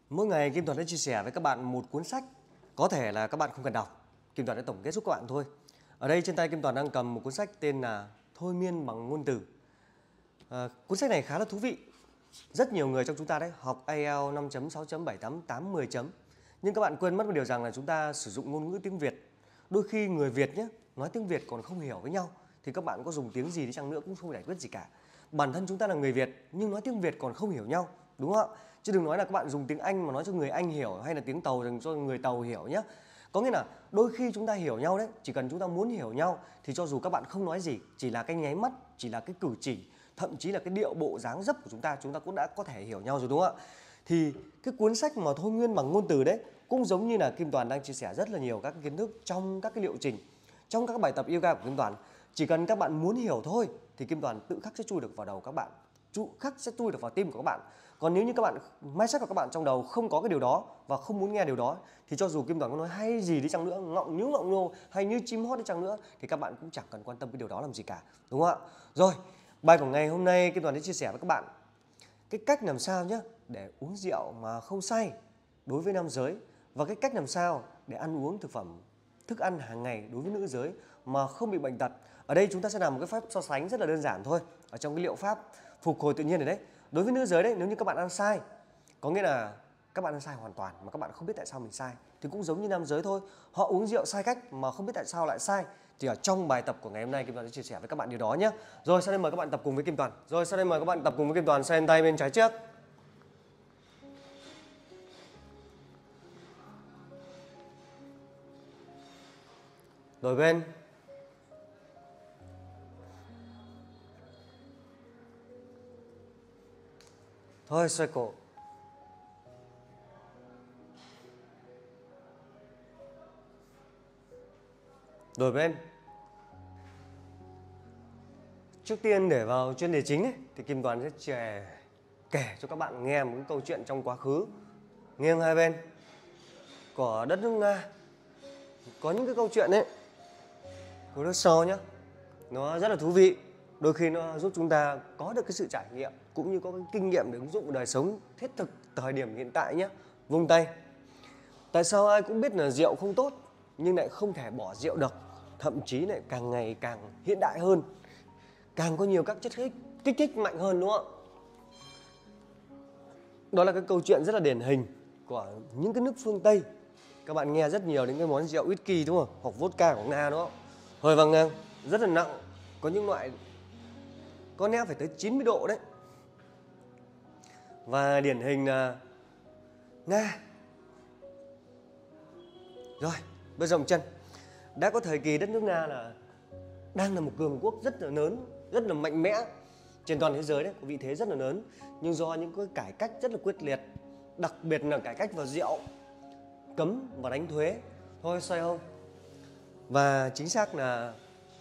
Mỗi ngày Kim Toàn sẽ chia sẻ với các bạn một cuốn sách. Có thể là các bạn không cần đọc, Kim Toàn sẽ tổng kết giúp các bạn thôi. Ở đây trên tay Kim Toàn đang cầm một cuốn sách tên là Thôi miên bằng ngôn từ. Cuốn sách này khá là thú vị. Rất nhiều người trong chúng ta đấy học IELTS 5 6 7 8 8 10 chấm. Nhưng các bạn quên mất một điều rằng là chúng ta sử dụng ngôn ngữ tiếng Việt. Đôi khi người Việt nhé, nói tiếng Việt còn không hiểu với nhau thì các bạn có dùng tiếng gì đi chăng nữa cũng không giải quyết gì cả. Bản thân chúng ta là người Việt nhưng nói tiếng Việt còn không hiểu nhau, đúng không ạ? Chứ đừng nói là các bạn dùng tiếng Anh mà nói cho người Anh hiểu, hay là tiếng Tàu dành cho người Tàu hiểu nhé. Có nghĩa là đôi khi chúng ta hiểu nhau đấy, chỉ cần chúng ta muốn hiểu nhau thì cho dù các bạn không nói gì, chỉ là cái nháy mắt, chỉ là cái cử chỉ, thậm chí là cái điệu bộ dáng dấp của chúng ta cũng đã có thể hiểu nhau rồi, đúng không ạ? Thì cái cuốn sách mà Thôi miên bằng ngôn từ đấy cũng giống như là Kim Toàn đang chia sẻ rất là nhiều các kiến thức trong các cái liệu trình, trong các bài tập yoga của Kim Toàn. Chỉ cần các bạn muốn hiểu thôi thì Kim Toàn tự khắc sẽ chui được vào đầu các bạn, khắc sẽ chui được vào tim của các bạn. Còn nếu như các bạn mindset của các bạn trong đầu không có cái điều đó và không muốn nghe điều đó thì cho dù Kim Toàn có nói hay gì đi chăng nữa, ngọng nhú ngọng nhô hay như chim hót đi chăng nữa thì các bạn cũng chẳng cần quan tâm cái điều đó làm gì cả, đúng không ạ? Rồi, bài của ngày hôm nay Kim Toàn sẽ chia sẻ với các bạn cái cách làm sao nhé để uống rượu mà không say đối với nam giới, và cái cách làm sao để ăn uống thức ăn hàng ngày đối với nữ giới mà không bị bệnh tật. Ở đây chúng ta sẽ làm một cái phép so sánh rất là đơn giản thôi, ở trong cái liệu pháp phục hồi tự nhiên này đấy. Đối với nữ giới đấy, nếu như các bạn ăn sai, có nghĩa là các bạn ăn sai hoàn toàn mà các bạn không biết tại sao mình sai, thì cũng giống như nam giới thôi, họ uống rượu sai cách mà không biết tại sao lại sai. Thì ở trong bài tập của ngày hôm nay Kim Toàn sẽ chia sẻ với các bạn điều đó nhé. Rồi sau đây mời các bạn tập cùng với Kim Toàn. Xoay tay bên trái trước. Đổi bên. Thôi xoay cổ. Đổi bên. Trước tiên để vào chuyên đề chính ấy, thì Kim Toàn sẽ kể cho các bạn nghe một cái câu chuyện trong quá khứ. Nghiêng hai bên của đất nước Nga. Có những cái câu chuyện ấy của nước sau nhá, nó rất là thú vị. Đôi khi nó giúp chúng ta có được cái sự trải nghiệm cũng như có cái kinh nghiệm để ứng dụng vào đời sống thiết thực thời điểm hiện tại nhé. Vung tay. Tại sao ai cũng biết là rượu không tốt nhưng lại không thể bỏ rượu được, thậm chí lại càng ngày càng hiện đại hơn, càng có nhiều các chất kích thích mạnh hơn, đúng không ạ? Đó là cái câu chuyện rất là điển hình của những cái nước phương Tây. Các bạn nghe rất nhiều đến cái món rượu whisky, đúng không? Hoặc vodka của Nga, đúng không? Hơi vang ngang, rất là nặng. Có những loại có lẽ phải tới 90 độ đấy. Và điển hình là Nga. Rồi, bây giờ chân. Đã có thời kỳ đất nước Nga là đang là một cường quốc rất là lớn, rất là mạnh mẽ trên toàn thế giới đấy, có vị thế rất là lớn. Nhưng do những cái cải cách rất là quyết liệt, đặc biệt là cải cách vào rượu, cấm và đánh thuế, thôi xoay không. Và chính xác là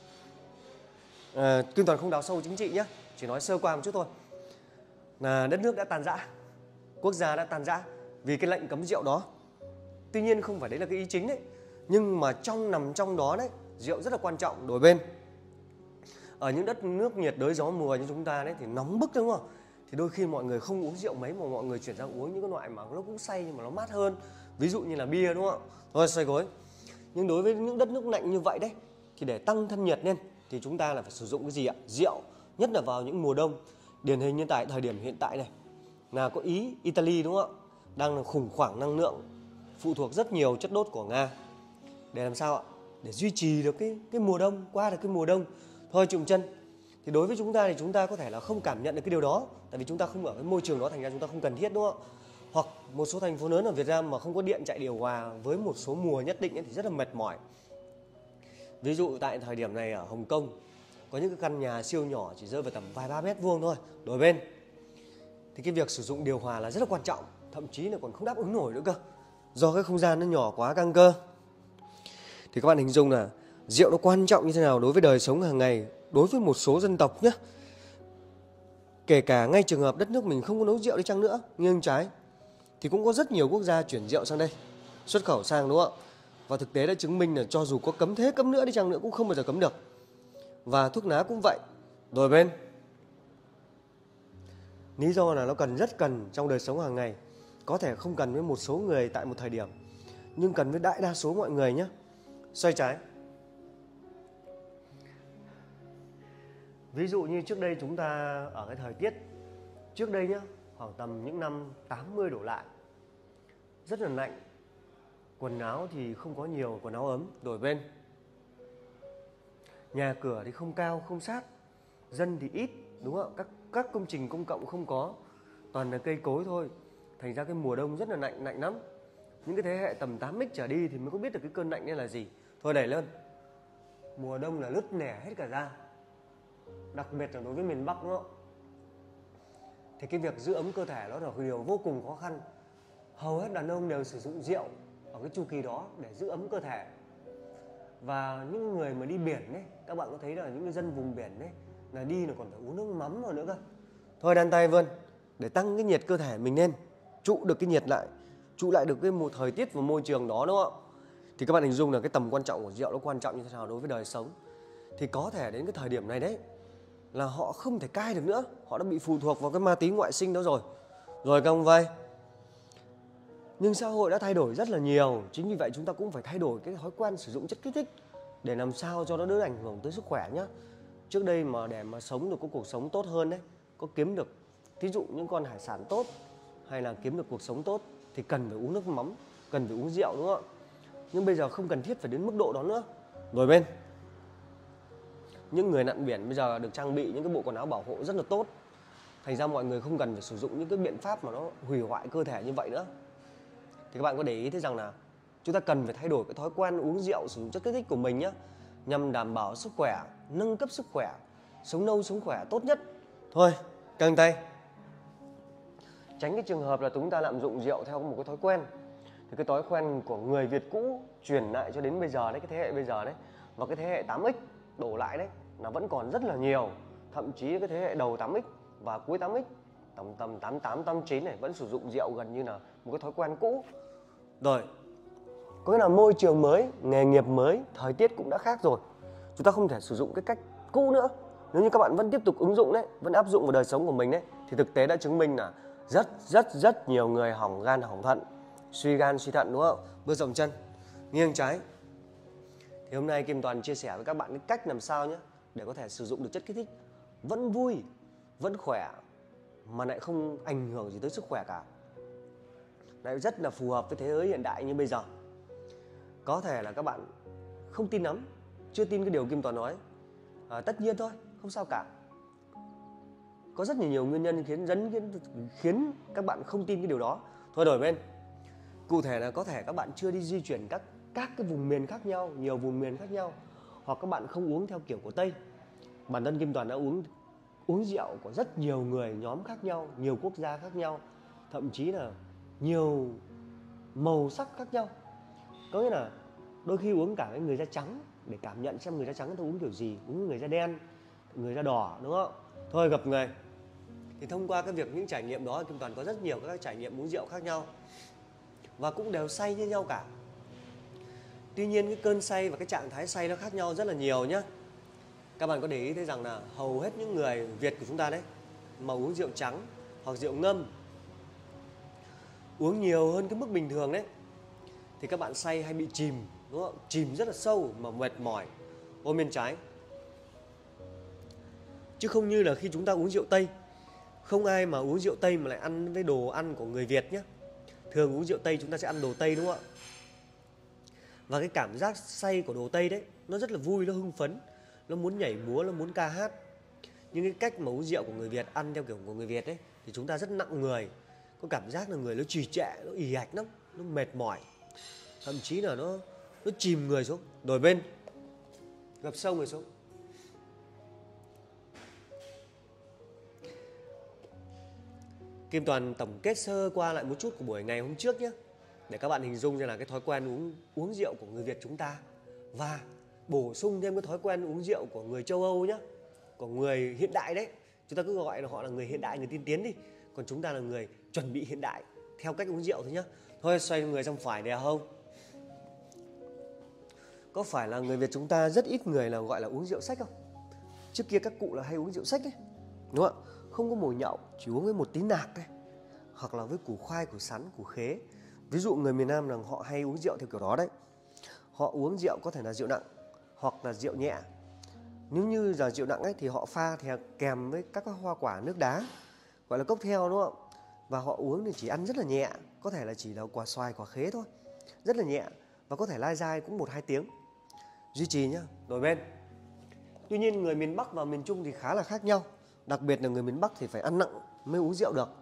Kim Toàn không đào sâu chính trị nhé, chỉ nói sơ qua một chút thôi. Là đất nước đã tan rã, quốc gia đã tan rã vì cái lệnh cấm rượu đó. Tuy nhiên không phải đấy là cái ý chính đấy, nhưng mà nằm trong đó đấy, rượu rất là quan trọng. Đổi bên, ở những đất nước nhiệt đới gió mùa như chúng ta đấy thì nóng bức, đúng không? Thì đôi khi mọi người không uống rượu mấy mà mọi người chuyển sang uống những cái loại mà nó cũng say nhưng mà nó mát hơn, ví dụ như là bia, đúng không? Thôi xoay gối. Nhưng đối với những đất nước lạnh như vậy đấy thì để tăng thân nhiệt lên thì chúng ta là phải sử dụng cái gì ạ? Rượu, nhất là vào những mùa đông. Điển hình như tại thời điểm hiện tại này là có Ý, Italy, đúng không ạ? Đang là khủng hoảng năng lượng, phụ thuộc rất nhiều chất đốt của Nga. Để làm sao ạ? Để duy trì được cái mùa đông, qua được cái mùa đông. Thôi chụm chân. Thì đối với chúng ta thì chúng ta có thể là không cảm nhận được cái điều đó, tại vì chúng ta không ở cái môi trường đó, thành ra chúng ta không cần thiết, đúng không ạ? Hoặc một số thành phố lớn ở Việt Nam mà không có điện chạy điều hòa với một số mùa nhất định ấy, thì rất là mệt mỏi. Ví dụ tại thời điểm này ở Hồng Kông có những cái căn nhà siêu nhỏ chỉ rơi vào tầm vài 3 mét vuông thôi. Đổi bên thì cái việc sử dụng điều hòa là rất là quan trọng, thậm chí là còn không đáp ứng nổi nữa cơ, do cái không gian nó nhỏ quá căng cơ. Thì các bạn hình dung là rượu nó quan trọng như thế nào đối với đời sống hàng ngày, đối với một số dân tộc nhé. Kể cả ngay trường hợp đất nước mình không có nấu rượu đi chăng nữa, nghiêng trái, thì cũng có rất nhiều quốc gia chuyển rượu sang đây, xuất khẩu sang, đúng không ạ? Và thực tế đã chứng minh là cho dù có cấm thế cấm nữa đi chăng nữa cũng không bao giờ cấm được. Và thuốc lá cũng vậy. Đổi bên, lý do là nó rất cần trong đời sống hàng ngày. có thể không cần với một số người tại một thời điểm, nhưng cần với đại đa số mọi người nhé. Xoay trái. Ví dụ như trước đây chúng ta ở cái thời tiết trước đây nhá, khoảng tầm những năm 80 đổ lại, rất là lạnh. Quần áo thì không có nhiều quần áo ấm, đổi bên. Nhà cửa thì không cao, không sát. Dân thì ít, đúng không ạ? Các công trình công cộng không có, toàn là cây cối thôi. Thành ra cái mùa đông rất là lạnh lắm. Những cái thế hệ tầm 8X trở đi thì mới có biết được cái cơn lạnh này là gì. Thôi đẩy lên. Mùa đông là nứt nẻ hết cả da. Đặc biệt là đối với miền Bắc, đúng không? Thì cái việc giữ ấm cơ thể đó là điều vô cùng khó khăn. Hầu hết đàn ông đều sử dụng rượu ở cái chu kỳ đó để giữ ấm cơ thể. Và những người mà đi biển ấy, các bạn có thấy là những người dân vùng biển ấy, là đi là còn phải uống nước mắm vào nữa cơ. Thôi đan tay vươn để tăng cái nhiệt cơ thể mình lên, trụ được cái nhiệt lại, trụ lại được cái thời tiết và môi trường đó, đúng không ạ? Thì các bạn hình dung là cái tầm quan trọng của rượu nó quan trọng như thế nào đối với đời sống. Thì có thể đến cái thời điểm này đấy là họ không thể cai được nữa, họ đã bị phụ thuộc vào cái ma túy ngoại sinh đó rồi. Rồi các ông vây. Nhưng xã hội đã thay đổi rất là nhiều. Chính vì vậy chúng ta cũng phải thay đổi cái thói quen sử dụng chất kích thích để làm sao cho nó đỡ ảnh hưởng tới sức khỏe nhé. Trước đây mà để mà sống được có cuộc sống tốt hơn đấy, có kiếm được thí dụ những con hải sản tốt hay là kiếm được cuộc sống tốt thì cần phải uống nước mắm, cần phải uống rượu, đúng không ạ? Nhưng bây giờ không cần thiết phải đến mức độ đó nữa. Rồi bên những người lặn biển bây giờ được trang bị những cái bộ quần áo bảo hộ rất là tốt. Thành ra mọi người không cần phải sử dụng những cái biện pháp mà nó hủy hoại cơ thể như vậy nữa. Thì các bạn có để ý thấy rằng là chúng ta cần phải thay đổi cái thói quen uống rượu, sử dụng chất kích thích của mình nhé, nhằm đảm bảo sức khỏe, nâng cấp sức khỏe, sống lâu sống khỏe tốt nhất. Thôi, căng tay. Tránh cái trường hợp là chúng ta lạm dụng rượu theo một cái thói quen. Thì cái thói quen của người Việt cũ truyền lại cho đến bây giờ đấy, cái thế hệ bây giờ đấy, và cái thế hệ 8X đổ lại đấy, là vẫn còn rất là nhiều. Thậm chí cái thế hệ đầu 8X và cuối 8X, tầm 88, 89 này vẫn sử dụng rượu gần như là một cái thói quen cũ. Rồi, có nghĩa là môi trường mới, nghề nghiệp mới, thời tiết cũng đã khác rồi. Chúng ta không thể sử dụng cái cách cũ nữa. Nếu như các bạn vẫn tiếp tục ứng dụng đấy, vẫn áp dụng vào đời sống của mình đấy, thì thực tế đã chứng minh là rất nhiều người hỏng gan, hỏng thận, suy gan, suy thận, đúng không? Bước rộng chân, nghiêng trái. Thì hôm nay Kim Toàn chia sẻ với các bạn cái cách làm sao nhé để có thể sử dụng được chất kích thích vẫn vui, vẫn khỏe mà lại không ảnh hưởng gì tới sức khỏe cả. Lại rất là phù hợp với thế giới hiện đại như bây giờ. Có thể là các bạn không tin lắm, chưa tin cái điều Kim Toàn nói. Tất nhiên thôi, không sao cả. Có rất nhiều nguyên nhân khiến các bạn không tin cái điều đó. Thôi đổi bên. Cụ thể là có thể các bạn chưa đi di chuyển các cái vùng miền khác nhau, nhiều vùng miền khác nhau, hoặc các bạn không uống theo kiểu của Tây. Bản thân Kim Toàn đã uống rượu của rất nhiều người, nhóm khác nhau, nhiều quốc gia khác nhau, thậm chí là nhiều màu sắc khác nhau. Có nghĩa là đôi khi uống cả với người da trắng để cảm nhận xem người da trắng người ta uống kiểu gì, uống người da đen, người da đỏ, đúng không? Thôi gặp người. Thì thông qua cái việc những trải nghiệm đó, Kim Toàn có rất nhiều các trải nghiệm uống rượu khác nhau và cũng đều say như nhau cả. Tuy nhiên cái cơn say và cái trạng thái say nó khác nhau rất là nhiều nhé. Các bạn có để ý thấy rằng là hầu hết những người Việt của chúng ta đấy mà uống rượu trắng hoặc rượu ngâm, uống nhiều hơn cái mức bình thường đấy, thì các bạn say hay bị chìm, đúng không? Chìm rất là sâu mà mệt mỏi. Ôm bên trái. Chứ không như là khi chúng ta uống rượu Tây. Không ai mà uống rượu Tây mà lại ăn với đồ ăn của người Việt nhé. Thường uống rượu Tây chúng ta sẽ ăn đồ Tây, đúng không ạ? Và cái cảm giác say của đồ Tây đấy, nó rất là vui, nó hưng phấn, nó muốn nhảy múa, nó muốn ca hát. Nhưng cái cách mà uống rượu của người Việt, ăn theo kiểu của người Việt ấy, thì chúng ta rất nặng người. Có cảm giác là người nó trì trệ, nó ì ạch lắm, nó mệt mỏi. Thậm chí là nó chìm người xuống. Đổi bên. Gập sâu người xuống. Kim Toàn tổng kết sơ qua lại một chút của buổi ngày hôm trước nhé, để các bạn hình dung ra là cái thói quen uống rượu của người Việt chúng ta, và bổ sung thêm cái thói quen uống rượu của người châu Âu nhé, của người hiện đại đấy. Chúng ta cứ gọi là họ là người hiện đại, người tiên tiến đi. Còn chúng ta là người chuẩn bị hiện đại theo cách uống rượu thôi nhé. Thôi xoay người sang phải đè hông. Có phải là người Việt chúng ta rất ít người là gọi là uống rượu sách không? Trước kia các cụ là hay uống rượu sách ấy, đúng không ạ? Không có mồi nhậu, chỉ uống với một tí nạc thôi. hoặc là với củ khoai, củ sắn, củ khế. Ví dụ người miền Nam là họ hay uống rượu theo kiểu đó đấy. Họ uống rượu có thể là rượu nặng hoặc là rượu nhẹ. Nếu như là rượu nặng ấy thì họ pha thì kèm với các hoa quả nước đá, gọi là cocktail, đúng không? Và họ uống thì chỉ ăn rất là nhẹ, có thể là chỉ là quả xoài, quả khế thôi, rất là nhẹ, và có thể lai dai cũng 1-2 tiếng. Duy trì nhá, đổi bên. Tuy nhiên người miền Bắc và miền Trung thì khá là khác nhau. Đặc biệt là người miền Bắc thì phải ăn nặng mới uống rượu được.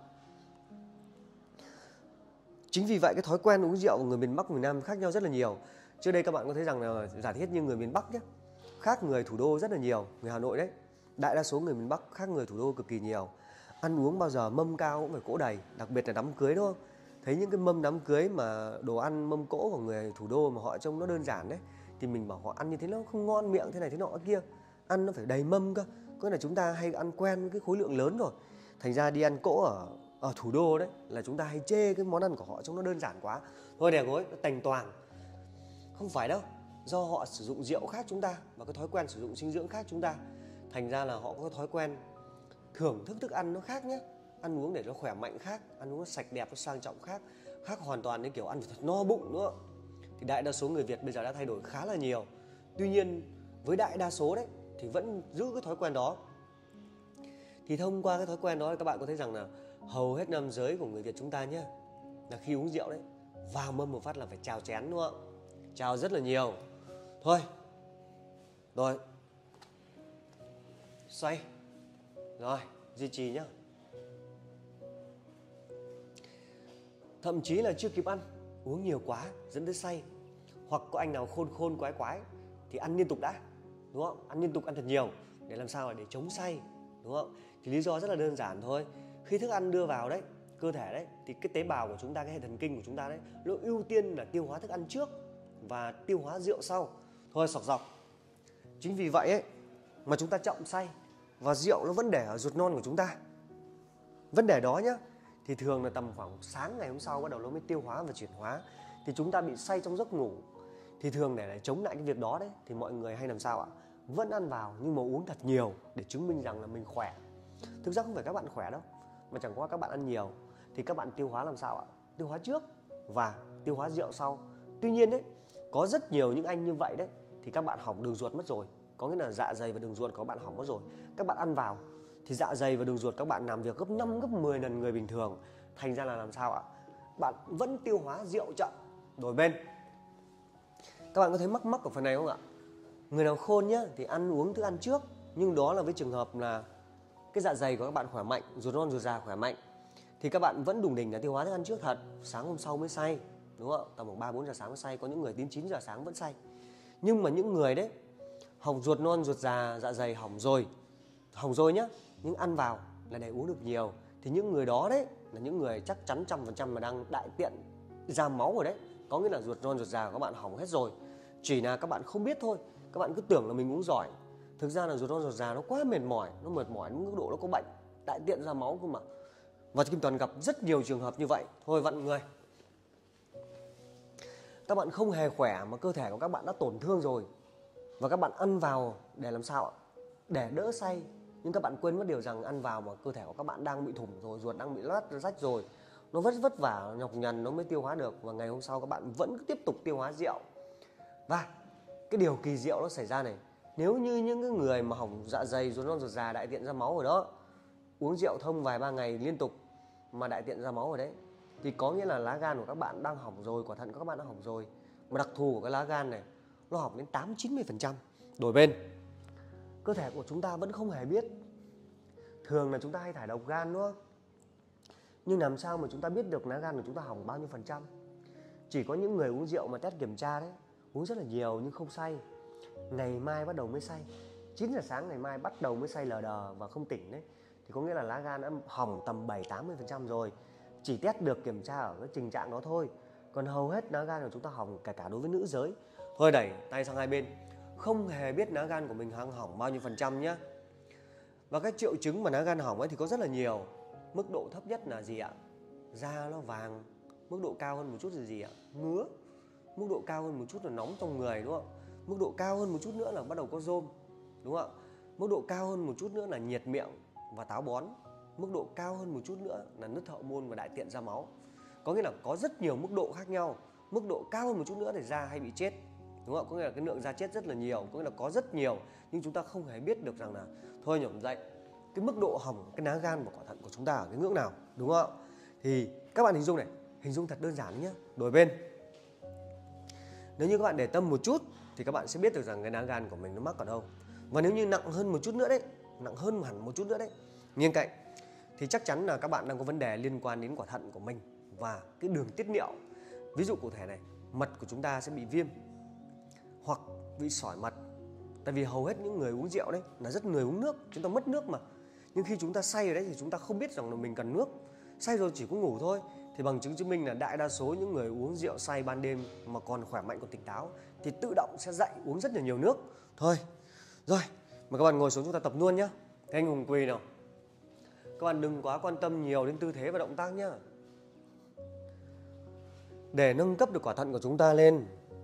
Chính vì vậy cái thói quen uống rượu của người miền Bắc, miền Nam khác nhau rất là nhiều. Trước đây các bạn có thấy rằng là giả thiết như người miền Bắc nhé, khác người thủ đô rất là nhiều, người Hà Nội đấy. Đại đa số người miền Bắc khác người thủ đô cực kỳ nhiều. Ăn uống bao giờ mâm cao cũng phải cỗ đầy, đặc biệt là đám cưới, đúng không? Thấy những cái mâm đám cưới mà đồ ăn mâm cỗ của người thủ đô mà họ trông nó đơn giản đấy, thì mình bảo họ ăn như thế nó không ngon miệng, thế này thế nọ kia. Ăn nó phải đầy mâm cơ. Có là chúng ta hay ăn quen với cái khối lượng lớn rồi. Thành ra đi ăn cỗ ở thủ đô đấy là chúng ta hay chê cái món ăn của họ trông nó đơn giản quá. Thôi đẻ gối, nó tành toàn. Không phải đâu, do họ sử dụng rượu khác chúng ta và cái thói quen sử dụng dinh dưỡng khác chúng ta. Thành ra là họ có thói quen thưởng thức thức ăn nó khác nhé. Ăn uống để nó khỏe mạnh khác, ăn uống nó sạch đẹp, nó sang trọng khác. Khác hoàn toàn đến kiểu ăn thật no bụng nữa. Thì đại đa số người Việt bây giờ đã thay đổi khá là nhiều. Tuy nhiên với đại đa số đấy thì vẫn giữ cái thói quen đó. Thì thông qua cái thói quen đó các bạn có thấy rằng là hầu hết nam giới của người Việt chúng ta nhé, là khi uống rượu đấy, vào mâm một phát là phải chào chén, đúng không? Chào rất là nhiều. Thôi, rồi, xoay. Rồi, duy trì nhá. Thậm chí là chưa kịp ăn, uống nhiều quá dẫn tới say. Hoặc có anh nào khôn khôn quái quái thì ăn liên tục đã, đúng không? Ăn liên tục, ăn thật nhiều để làm sao để chống say, đúng không? Thì lý do rất là đơn giản thôi. Khi thức ăn đưa vào đấy, cơ thể đấy, thì cái tế bào của chúng ta, cái hệ thần kinh của chúng ta đấy, nó ưu tiên là tiêu hóa thức ăn trước và tiêu hóa rượu sau. Thôi sọc dọc. Chính vì vậy ấy mà chúng ta trọng say và rượu nó vẫn để ở ruột non của chúng ta. Vấn đề đó nhá, thì thường là tầm khoảng sáng ngày hôm sau bắt đầu nó mới tiêu hóa và chuyển hóa. Thì chúng ta bị say trong giấc ngủ. Thì thường để chống lại cái việc đó đấy thì mọi người hay làm sao ạ? Vẫn ăn vào nhưng mà uống thật nhiều để chứng minh rằng là mình khỏe. Thực ra không phải các bạn khỏe đâu, mà chẳng qua các bạn ăn nhiều. Thì các bạn tiêu hóa làm sao ạ? Tiêu hóa trước và tiêu hóa rượu sau. Tuy nhiên đấy, có rất nhiều những anh như vậy đấy thì các bạn hỏng đường ruột mất rồi. Có nghĩa là dạ dày và đường ruột của các bạn hỏng mất rồi. Các bạn ăn vào thì dạ dày và đường ruột các bạn làm việc gấp 5, gấp 10 lần người bình thường. Thành ra là làm sao ạ? Bạn vẫn tiêu hóa rượu chậm. Đổi bên. Các bạn có thấy mắc ở phần này không ạ? Người nào khôn nhá thì ăn uống thức ăn trước. Nhưng đó là với trường hợp là cái dạ dày của các bạn khỏe mạnh, ruột non ruột già khỏe mạnh, thì các bạn vẫn đùng đỉnh là tiêu hóa thức ăn trước thật. Sáng hôm sau mới say, đúng không? Tầm khoảng 3-4 giờ sáng mới say. Có những người đến 9 giờ sáng vẫn say. Nhưng mà những người đấy hỏng ruột non ruột già, dạ dày hỏng rồi nhá, nhưng ăn vào là để uống được nhiều, thì những người đó đấy là những người chắc chắn 100% mà đang đại tiện ra máu rồi đấy. Có nghĩa là ruột non ruột già của các bạn hỏng hết rồi, chỉ là các bạn không biết thôi. Các bạn cứ tưởng là mình uống giỏi, thực ra là ruột non ruột già nó quá mệt mỏi, nó mệt mỏi đến mức độ nó có bệnh, đại tiện ra máu cơ mà. Và Kim Toàn gặp rất nhiều trường hợp như vậy. Thôi vặn người, các bạn không hề khỏe mà cơ thể của các bạn đã tổn thương rồi, và các bạn ăn vào để làm sao ạ? Để đỡ say. Nhưng các bạn quên mất điều rằng ăn vào mà cơ thể của các bạn đang bị thủng rồi, ruột đang bị lát rách rồi, nó vất vả nhọc nhằn nó mới tiêu hóa được. Và ngày hôm sau các bạn vẫn tiếp tục tiêu hóa rượu. Và cái điều kỳ diệu nó xảy ra này, nếu như những cái người mà hỏng dạ dày, ruột non ruột già, đại tiện ra máu rồi đó, uống rượu thông vài ba ngày liên tục mà đại tiện ra máu rồi đấy, thì có nghĩa là lá gan của các bạn đang hỏng rồi, quả thận của các bạn đang hỏng rồi. Mà đặc thù của cái lá gan này, nó hỏng đến 80-90%. Đổi bên, cơ thể của chúng ta vẫn không hề biết. Thường là chúng ta hay thải độc gan đúng không? Nhưng làm sao mà chúng ta biết được lá gan của chúng ta hỏng bao nhiêu %? Chỉ có những người uống rượu mà test kiểm tra đấy, uống rất là nhiều nhưng không say, ngày mai bắt đầu mới say, 9 giờ sáng ngày mai bắt đầu mới say lờ đờ và không tỉnh đấy, thì có nghĩa là lá gan đã hỏng tầm 70-80% rồi. Chỉ test được kiểm tra ở cái tình trạng đó thôi. Còn hầu hết lá gan của chúng ta hỏng, cả đối với nữ giới. Thôi đẩy tay sang hai bên, không hề biết lá gan của mình hỏng bao nhiêu % nhé. Và các triệu chứng mà lá gan hỏng ấy thì có rất là nhiều. Mức độ thấp nhất là gì ạ? Da nó vàng. Mức độ cao hơn một chút là gì ạ? Ngứa. Mức độ cao hơn một chút là nóng trong người, đúng không? Mức độ cao hơn một chút nữa là bắt đầu có rôm, đúng không ạ? Mức độ cao hơn một chút nữa là nhiệt miệng và táo bón. mức độ cao hơn một chút nữa là nứt hậu môn và đại tiện ra máu. Có nghĩa là có rất nhiều mức độ khác nhau. Mức độ cao hơn một chút nữa thì da hay bị chết, đúng không? Có nghĩa là cái lượng da chết rất là nhiều, có nghĩa là có rất nhiều, nhưng chúng ta không hề biết được rằng là thôi nhổm dậy cái mức độ hỏng cái lá gan và quả thận của chúng ta ở cái ngưỡng nào, đúng không? Thì các bạn hình dung này, hình dung thật đơn giản nhé. Đổi bên, nếu như các bạn để tâm một chút thì các bạn sẽ biết được rằng cái lá gan của mình nó mắc ở đâu. Và nếu như nặng hơn một chút nữa đấy, nặng hơn hẳn một chút nữa đấy, nghiêng cạnh, thì chắc chắn là các bạn đang có vấn đề liên quan đến quả thận của mình và cái đường tiết niệu. Ví dụ cụ thể này, mật của chúng ta sẽ bị viêm hoặc bị sỏi mật. Tại vì hầu hết những người uống rượu đấy là rất người uống nước, chúng ta mất nước mà. Nhưng khi chúng ta say rồi đấy thì chúng ta không biết rằng là mình cần nước. Say rồi chỉ có ngủ thôi. Thì bằng chứng chứng minh là đại đa số những người uống rượu say ban đêm mà còn khỏe mạnh, còn tỉnh táo thì tự động sẽ dậy uống rất là nhiều nước. Thôi, rồi, mời các bạn ngồi xuống chúng ta tập luôn nhé. Thế anh Hùng quỳ nào. Các bạn đừng quá quan tâm nhiều đến tư thế và động tác nhé. Để nâng cấp được quả thận của chúng ta lên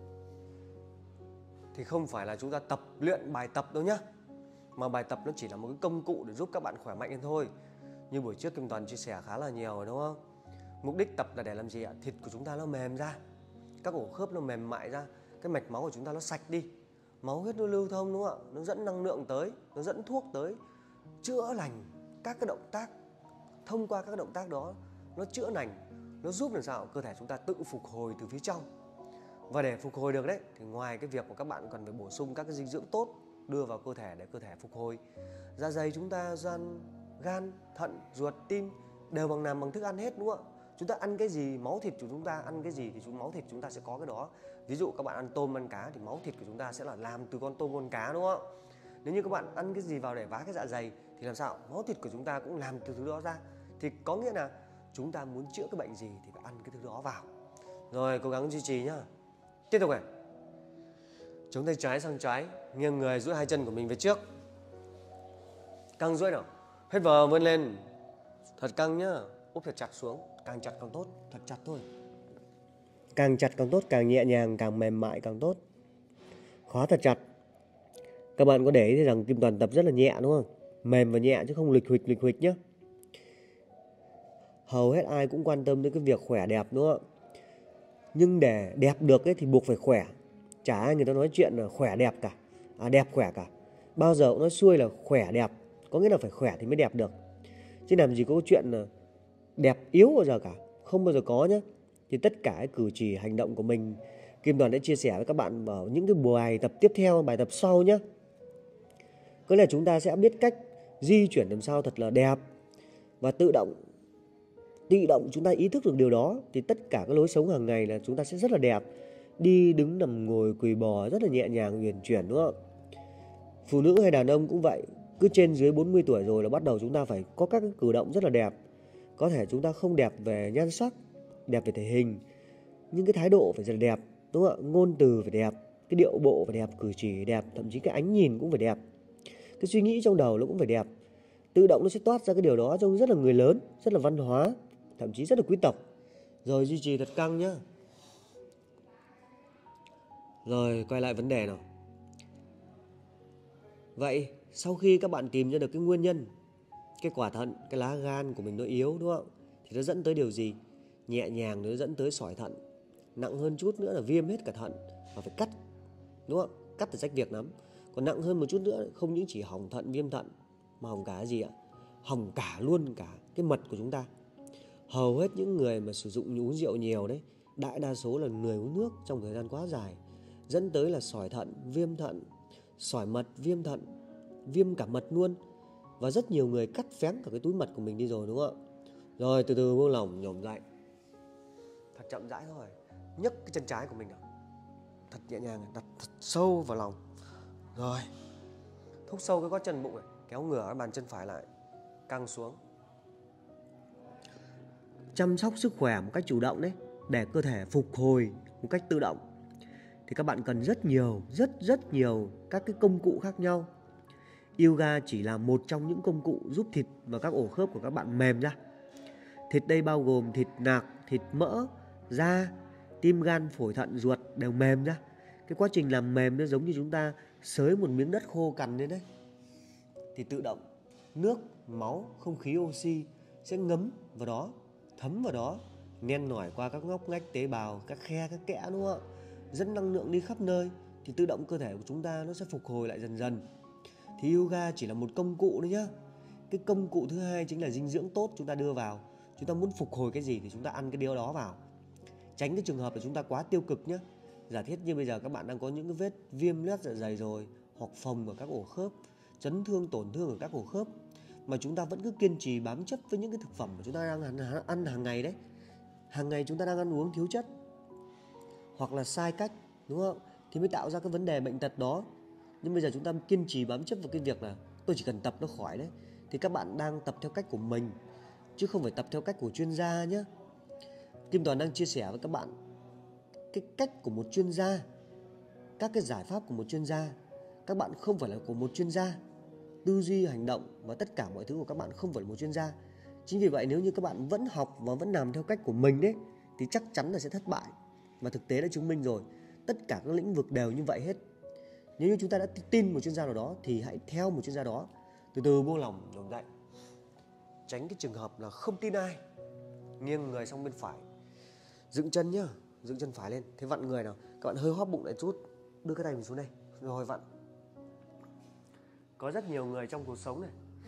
thì không phải là chúng ta tập luyện bài tập đâu nhá. Mà bài tập nó chỉ là một cái công cụ để giúp các bạn khỏe mạnh lên thôi. Như buổi trước Kim Toàn chia sẻ khá là nhiều rồi đúng không? Mục đích tập là để làm gì ạ? Thịt của chúng ta nó mềm ra, các ổ khớp nó mềm mại ra, cái mạch máu của chúng ta nó sạch đi, máu huyết nó lưu thông, đúng không ạ? Nó dẫn năng lượng tới, nó dẫn thuốc tới, chữa lành các cái động tác. Thông qua các động tác đó, nó chữa lành, nó giúp làm sao cơ thể chúng ta tự phục hồi từ phía trong. Và để phục hồi được đấy thì ngoài cái việc của các bạn cần phải bổ sung các cái dinh dưỡng tốt đưa vào cơ thể để cơ thể phục hồi. Dạ dày chúng ta, gan, thận, ruột, tim đều làm bằng thức ăn hết, đúng không ạ? Chúng ta ăn cái gì, máu thịt của chúng ta ăn cái gì thì máu thịt chúng ta sẽ có cái đó. Ví dụ các bạn ăn tôm, ăn cá thì máu thịt của chúng ta sẽ là làm từ con tôm, con cá, đúng không ạ? Nếu như các bạn ăn cái gì vào để vá cái dạ dày thì làm sao máu thịt của chúng ta cũng làm từ thứ đó ra. Thì có nghĩa là chúng ta muốn chữa cái bệnh gì thì phải ăn cái thứ đó vào. Rồi, cố gắng duy trì nhá. Tiếp tục này. Chống tay trái sang trái, nghiêng người, duỗi hai chân của mình về trước. Căng duỗi nào. Hết vào vươn lên. Thật căng nhá. Úp thật chặt xuống, càng chặt càng tốt, thật chặt thôi. Càng chặt càng tốt, càng nhẹ nhàng, càng mềm mại càng tốt. Khóa thật chặt. Các bạn có để ý rằng Kim Toàn tập rất là nhẹ đúng không? Mềm và nhẹ chứ không lịch huỵch nhé. Hầu hết ai cũng quan tâm đến cái việc khỏe đẹp đúng không ạ? Nhưng để đẹp được ấy thì buộc phải khỏe. Chả ai người ta nói chuyện là khỏe đẹp cả, đẹp khỏe cả. Bao giờ cũng nói xuôi là khỏe đẹp, có nghĩa là phải khỏe thì mới đẹp được. Chứ làm gì có chuyện là đẹp yếu bao giờ cả, không bao giờ có nhé. Thì tất cả cái cử chỉ hành động của mình, Kim Toàn đã chia sẻ với các bạn vào những cái bài tập tiếp theo, bài tập sau nhé. Có lẽ chúng ta sẽ biết cách di chuyển làm sao thật là đẹp. Và tự động chúng ta ý thức được điều đó thì tất cả các lối sống hàng ngày là chúng ta sẽ rất là đẹp. Đi, đứng, nằm, ngồi, quỳ, bò rất là nhẹ nhàng, uyển chuyển đúng không? Phụ nữ hay đàn ông cũng vậy. Cứ trên dưới 40 tuổi rồi là bắt đầu chúng ta phải có các cái cử động rất là đẹp. Có thể chúng ta không đẹp về nhan sắc, đẹp về thể hình, nhưng cái thái độ phải rất là đẹp, đúng không ạ? Ngôn từ phải đẹp, cái điệu bộ phải đẹp, cử chỉ đẹp, thậm chí cái ánh nhìn cũng phải đẹp. Cái suy nghĩ trong đầu nó cũng phải đẹp. Tự động nó sẽ toát ra cái điều đó trông rất là người lớn, rất là văn hóa, thậm chí rất là quý tộc. Rồi duy trì thật căng nhá. Rồi quay lại vấn đề nào. Vậy sau khi các bạn tìm ra được cái nguyên nhân, cái quả thận, cái lá gan của mình nó yếu đúng không? Thì nó dẫn tới điều gì? Nhẹ nhàng nó dẫn tới sỏi thận. Nặng hơn chút nữa là viêm hết cả thận và phải cắt, đúng không? Cắt thì rách việc lắm. Còn nặng hơn một chút nữa không những chỉ hỏng thận, viêm thận mà hỏng cả gì ạ? Hỏng cả luôn cả cái mật của chúng ta. Hầu hết những người mà sử dụng uống rượu nhiều đấy, đại đa số là người uống nước trong thời gian quá dài, dẫn tới là sỏi thận, viêm thận, sỏi mật, viêm thận, viêm cả mật luôn. Và rất nhiều người cắt phén cả cái túi mật của mình đi rồi đúng không ạ? Rồi từ từ buông lỏng, nhổm dậy. Thật chậm rãi thôi. Nhấc cái chân trái của mình nào. Thật nhẹ nhàng, đặt thật sâu vào lòng. Rồi. Thúc sâu cái gót chân bụng này, kéo ngửa cái bàn chân phải lại, căng xuống. Chăm sóc sức khỏe một cách chủ động đấy, để cơ thể phục hồi một cách tự động. Thì các bạn cần rất nhiều các cái công cụ khác nhau. Yoga chỉ là một trong những công cụ giúp thịt và các ổ khớp của các bạn mềm ra. Thịt đây bao gồm thịt nạc, thịt mỡ, da, tim, gan, phổi, thận, ruột đều mềm ra. Cái quá trình làm mềm nó giống như chúng ta xới một miếng đất khô cằn lên đấy. Thì tự động nước máu, không khí, oxy sẽ ngấm vào đó, thấm vào đó, len lỏi qua các ngóc ngách tế bào, các khe, các kẽ, đúng không ạ? Dẫn năng lượng đi khắp nơi thì tự động cơ thể của chúng ta nó sẽ phục hồi lại dần dần. Thì yoga chỉ là một công cụ đấy nhá. Cái công cụ thứ hai chính là dinh dưỡng tốt chúng ta đưa vào. Chúng ta muốn phục hồi cái gì thì chúng ta ăn cái điều đó vào. Tránh cái trường hợp là chúng ta quá tiêu cực nhé. Giả thiết như bây giờ các bạn đang có những cái vết viêm loét dạ dày rồi, hoặc phồng ở các ổ khớp, chấn thương, tổn thương ở các ổ khớp, mà chúng ta vẫn cứ kiên trì bám chấp với những cái thực phẩm mà chúng ta đang ăn hàng ngày đấy. Hàng ngày chúng ta đang ăn uống thiếu chất, hoặc là sai cách, đúng không? Thì mới tạo ra cái vấn đề bệnh tật đó. Nhưng bây giờ chúng ta kiên trì bám chấp vào cái việc là tôi chỉ cần tập nó khỏi đấy, thì các bạn đang tập theo cách của mình, chứ không phải tập theo cách của chuyên gia nhé. Kim Toàn đang chia sẻ với các bạn cái cách của một chuyên gia, các cái giải pháp của một chuyên gia. Các bạn không phải là của một chuyên gia. Tư duy, hành động và tất cả mọi thứ của các bạn không phải là một chuyên gia. Chính vì vậy nếu như các bạn vẫn học và vẫn làm theo cách của mình đấy, thì chắc chắn là sẽ thất bại. Và thực tế đã chứng minh rồi, tất cả các lĩnh vực đều như vậy hết. Nếu như chúng ta đã tin một chuyên gia nào đó thì hãy theo một chuyên gia đó. Từ từ buông lỏng nổi dậy. Tránh cái trường hợp là không tin ai. Nghiêng người sang bên phải, dựng chân nhá, dựng chân phải lên. Thế vặn người nào, các bạn hơi hóp bụng lại chút, đưa cái tay mình xuống đây, rồi vặn. Có rất nhiều người trong cuộc sống này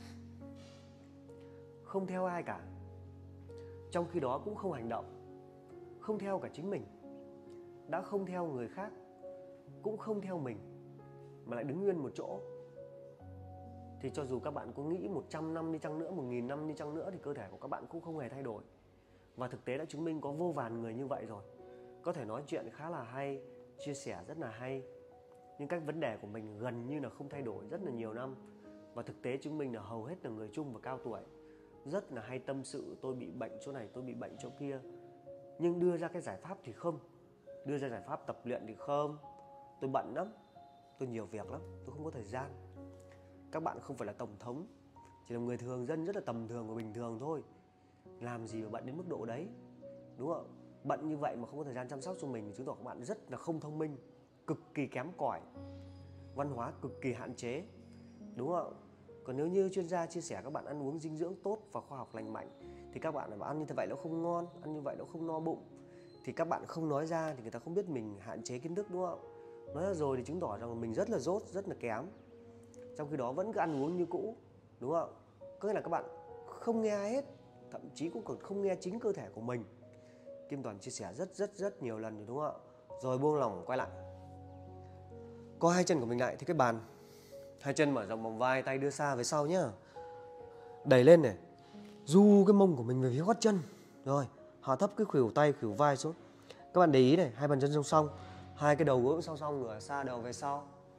không theo ai cả, trong khi đó cũng không hành động, không theo cả chính mình. Đã không theo người khác, cũng không theo mình, mà lại đứng nguyên một chỗ. Thì cho dù các bạn có nghĩ 100 năm đi chăng nữa, 1000 năm đi chăng nữa, thì cơ thể của các bạn cũng không hề thay đổi. Và thực tế đã chứng minh có vô vàn người như vậy rồi. Có thể nói chuyện khá là hay, chia sẻ rất là hay, nhưng các vấn đề của mình gần như là không thay đổi rất là nhiều năm. Và thực tế chứng minh là hầu hết là người trung và cao tuổi, rất là hay tâm sự, tôi bị bệnh chỗ này, tôi bị bệnh chỗ kia. Nhưng đưa ra cái giải pháp thì không. Đưa ra giải pháp tập luyện thì không. Tôi bận lắm, tôi nhiều việc lắm, tôi không có thời gian. Các bạn không phải là tổng thống, chỉ là người thường dân rất là tầm thường và bình thường thôi. Làm gì mà bận đến mức độ đấy, đúng không? Bận như vậy mà không có thời gian chăm sóc cho mình thì chứng tỏ các bạn rất là không thông minh, cực kỳ kém cỏi, văn hóa cực kỳ hạn chế, đúng không? Còn nếu như chuyên gia chia sẻ các bạn ăn uống dinh dưỡng tốt và khoa học lành mạnh, thì các bạn bảo ăn như vậy nó không ngon, ăn như vậy nó không no bụng, thì các bạn không nói ra thì người ta không biết mình hạn chế kiến thức, đúng không? Nói ra rồi thì chứng tỏ rằng mình rất là dốt, rất là kém. Trong khi đó vẫn cứ ăn uống như cũ, đúng không? Có nghĩa là các bạn không nghe ai hết, thậm chí cũng còn không nghe chính cơ thể của mình. Kim Toàn chia sẻ rất nhiều lần rồi, đúng không ạ? Rồi buông lỏng quay lại. Co hai chân của mình lại thì cái bàn. Hai chân mở rộng vòng vai, tay đưa xa về sau nhá. Đẩy lên này. Du cái mông của mình về phía gót chân. Rồi, hạ thấp cái khuỷu tay, khuỷu vai xuống. Các bạn để ý này, hai bàn chân song song, hai cái đầu gối song song, ngửa xa đầu về sau.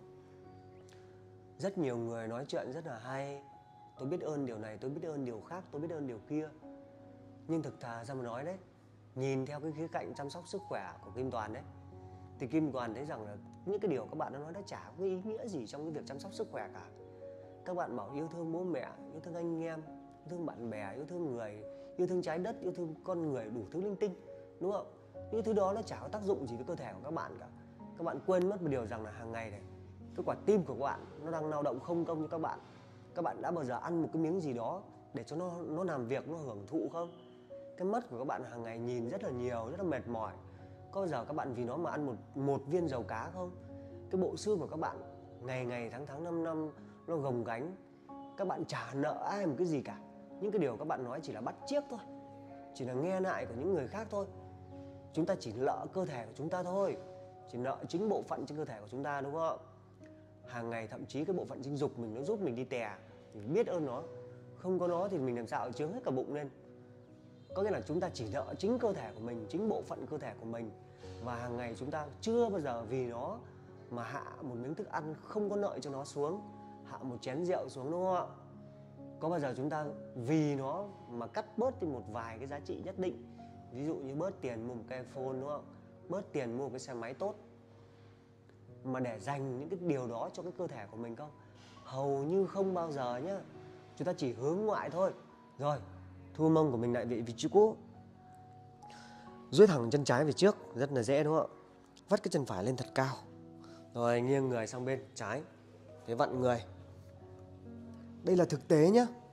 Rất nhiều người nói chuyện rất là hay, tôi biết ơn điều này, tôi biết ơn điều khác, tôi biết ơn điều kia. Nhưng thực thà ra mà nói đấy, nhìn theo cái khía cạnh chăm sóc sức khỏe của Kim Toàn đấy, thì Kim Toàn thấy rằng là những cái điều các bạn đã nói đã chả có ý nghĩa gì trong cái việc chăm sóc sức khỏe cả. Các bạn bảo yêu thương bố mẹ, yêu thương anh em, yêu thương bạn bè, yêu thương người, yêu thương trái đất, yêu thương con người, đủ thứ linh tinh, đúng không? Những thứ đó nó chả có tác dụng gì với cơ thể của các bạn cả. Các bạn quên mất một điều rằng là hàng ngày này, cái quả tim của các bạn nó đang lao động không công như các bạn. Các bạn đã bao giờ ăn một cái miếng gì đó để cho nó làm việc, nó hưởng thụ không? Cái mắt của các bạn hàng ngày nhìn rất là nhiều, rất là mệt mỏi. Có bao giờ các bạn vì nó mà ăn một viên dầu cá không? Cái bộ xương của các bạn ngày tháng năm năm nó gồng gánh. Các bạn chả nợ ai một cái gì cả. Những cái điều các bạn nói chỉ là bắt chước thôi, chỉ là nghe lại của những người khác thôi. Chúng ta chỉ nợ cơ thể của chúng ta thôi, chỉ nợ chính bộ phận trên cơ thể của chúng ta, đúng không? Hàng ngày thậm chí cái bộ phận sinh dục mình nó giúp mình đi tè, mình biết ơn nó. Không có nó thì mình làm sao chướng hết cả bụng lên. Có nghĩa là chúng ta chỉ nợ chính cơ thể của mình, chính bộ phận cơ thể của mình. Và hàng ngày chúng ta chưa bao giờ vì nó mà hạ một miếng thức ăn không có lợi cho nó xuống, hạ một chén rượu xuống, đúng không ạ? Có bao giờ chúng ta vì nó mà cắt bớt đi một vài cái giá trị nhất định, ví dụ như bớt tiền mua một cái iPhone, đúng không? Bớt tiền mua một cái xe máy tốt, mà để dành những cái điều đó cho cái cơ thể của mình không? Hầu như không bao giờ nhá. Chúng ta chỉ hướng ngoại thôi. Rồi, thu mông của mình lại vị trí cũ. Duỗi thẳng chân trái về trước, rất là dễ, đúng không ạ? Vắt cái chân phải lên thật cao. Rồi nghiêng người sang bên trái. Thế vặn người. Đây là thực tế nhá.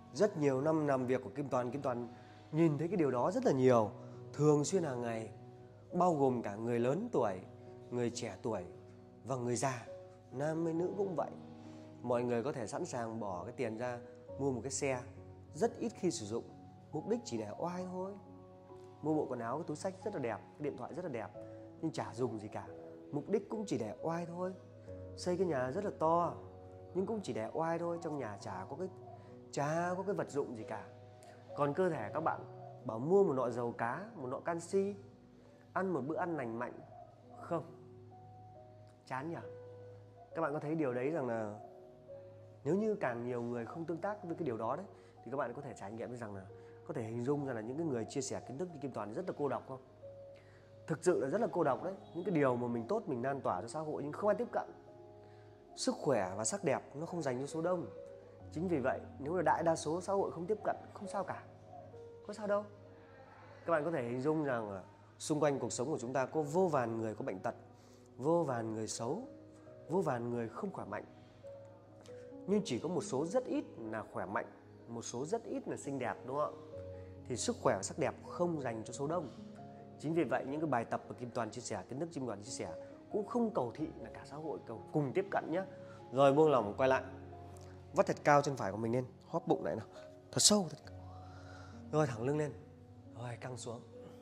Rất nhiều năm làm việc của Kim Toàn nhìn thấy cái điều đó rất là nhiều, thường xuyên hàng ngày, bao gồm cả người lớn tuổi, người trẻ tuổi và người già, nam hay nữ cũng vậy. Mọi người có thể sẵn sàng bỏ cái tiền ra mua một cái xe rất ít khi sử dụng, mục đích chỉ để oai thôi. Mua bộ quần áo, cái túi xách rất là đẹp, cái điện thoại rất là đẹp, nhưng chả dùng gì cả, mục đích cũng chỉ để oai thôi. Xây cái nhà rất là to, nhưng cũng chỉ để oai thôi, trong nhà chả có cái vật dụng gì cả. Còn cơ thể các bạn bảo mua một nọ dầu cá, một nọ canxi, ăn một bữa ăn lành mạnh, không, chán nhỉ. Các bạn có thấy điều đấy rằng là nếu như càng nhiều người không tương tác với cái điều đó đấy, thì các bạn có thể trải nghiệm được rằng là, có thể hình dung ra là những cái người chia sẻ kiến thức như Kim Toàn rất là cô độc không? Thực sự là rất là cô độc đấy. Những cái điều mà mình tốt mình lan tỏa cho xã hội nhưng không ai tiếp cận. Sức khỏe và sắc đẹp nó không dành cho số đông. Chính vì vậy nếu là đại đa số xã hội không tiếp cận, không sao cả, có sao đâu. Các bạn có thể hình dung rằng là xung quanh cuộc sống của chúng ta có vô vàn người có bệnh tật, vô vàn người xấu, vô vàn người không khỏe mạnh, nhưng chỉ có một số rất ít là khỏe mạnh, một số rất ít là xinh đẹp, đúng không ạ? Thì sức khỏe và sắc đẹp không dành cho số đông. Chính vì vậy những cái bài tập mà Kim Toàn chia sẻ, kiến thức Kim Toàn chia sẻ cũng không cầu thị là cả xã hội cùng tiếp cận nhé. Rồi buông lỏng quay lại, vắt thật cao chân phải của mình lên, hóp bụng lại nào, thật sâu, thật cao. Rồi thẳng lưng lên, rồi căng xuống.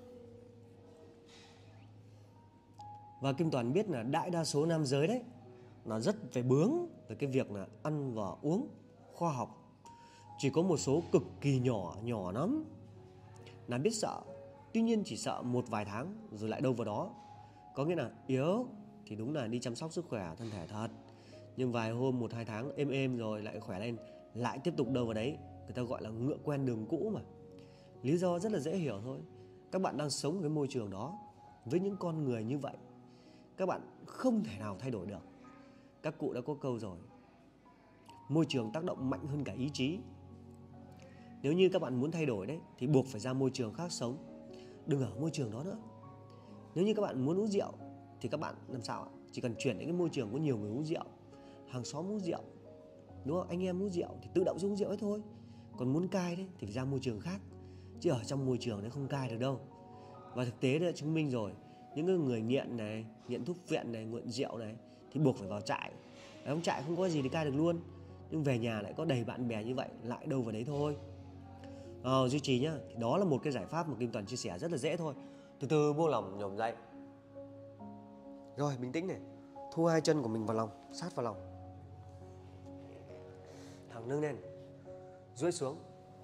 Và Kim Toàn biết là đại đa số nam giới đấy nó rất về bướng về cái việc là ăn và uống khoa học. Chỉ có một số cực kỳ nhỏ lắm là biết sợ, tuy nhiên chỉ sợ một vài tháng rồi lại đâu vào đó. Có nghĩa là yếu thì đúng là đi chăm sóc sức khỏe thân thể thật, nhưng vài hôm 1-2 tháng êm rồi lại khỏe lên, lại tiếp tục đâu vào đấy. Người ta gọi là ngựa quen đường cũ mà. Lý do rất là dễ hiểu thôi. Các bạn đang sống với môi trường đó, với những con người như vậy, các bạn không thể nào thay đổi được. Các cụ đã có câu rồi, môi trường tác động mạnh hơn cả ý chí. Nếu như các bạn muốn thay đổi đấy thì buộc phải ra môi trường khác sống, đừng ở môi trường đó nữa. Nếu như các bạn muốn uống rượu thì các bạn làm sao ạ? Chỉ cần chuyển đến cái môi trường có nhiều người uống rượu, hàng xóm uống rượu, đúng không? Anh em uống rượu thì tự động sẽ uống rượu ấy thôi. Còn muốn cai đấy thì phải ra môi trường khác, chứ ở trong môi trường đấy không cai được đâu. Và thực tế đã chứng minh rồi, những người nghiện này, nghiện thuốc viện này, nghiện rượu này thì buộc phải vào trại. Ở trong trại không có gì để cai được luôn, nhưng về nhà lại có đầy bạn bè như vậy, lại đâu vào đấy thôi. Duy trì nhá. Thì đó là một cái giải pháp mà Kim Toàn chia sẻ rất là dễ thôi. Từ từ buông lỏng nhổm dậy. Rồi bình tĩnh này, thu hai chân của mình vào lòng, sát vào lòng, thẳng lưng lên, duỗi xuống.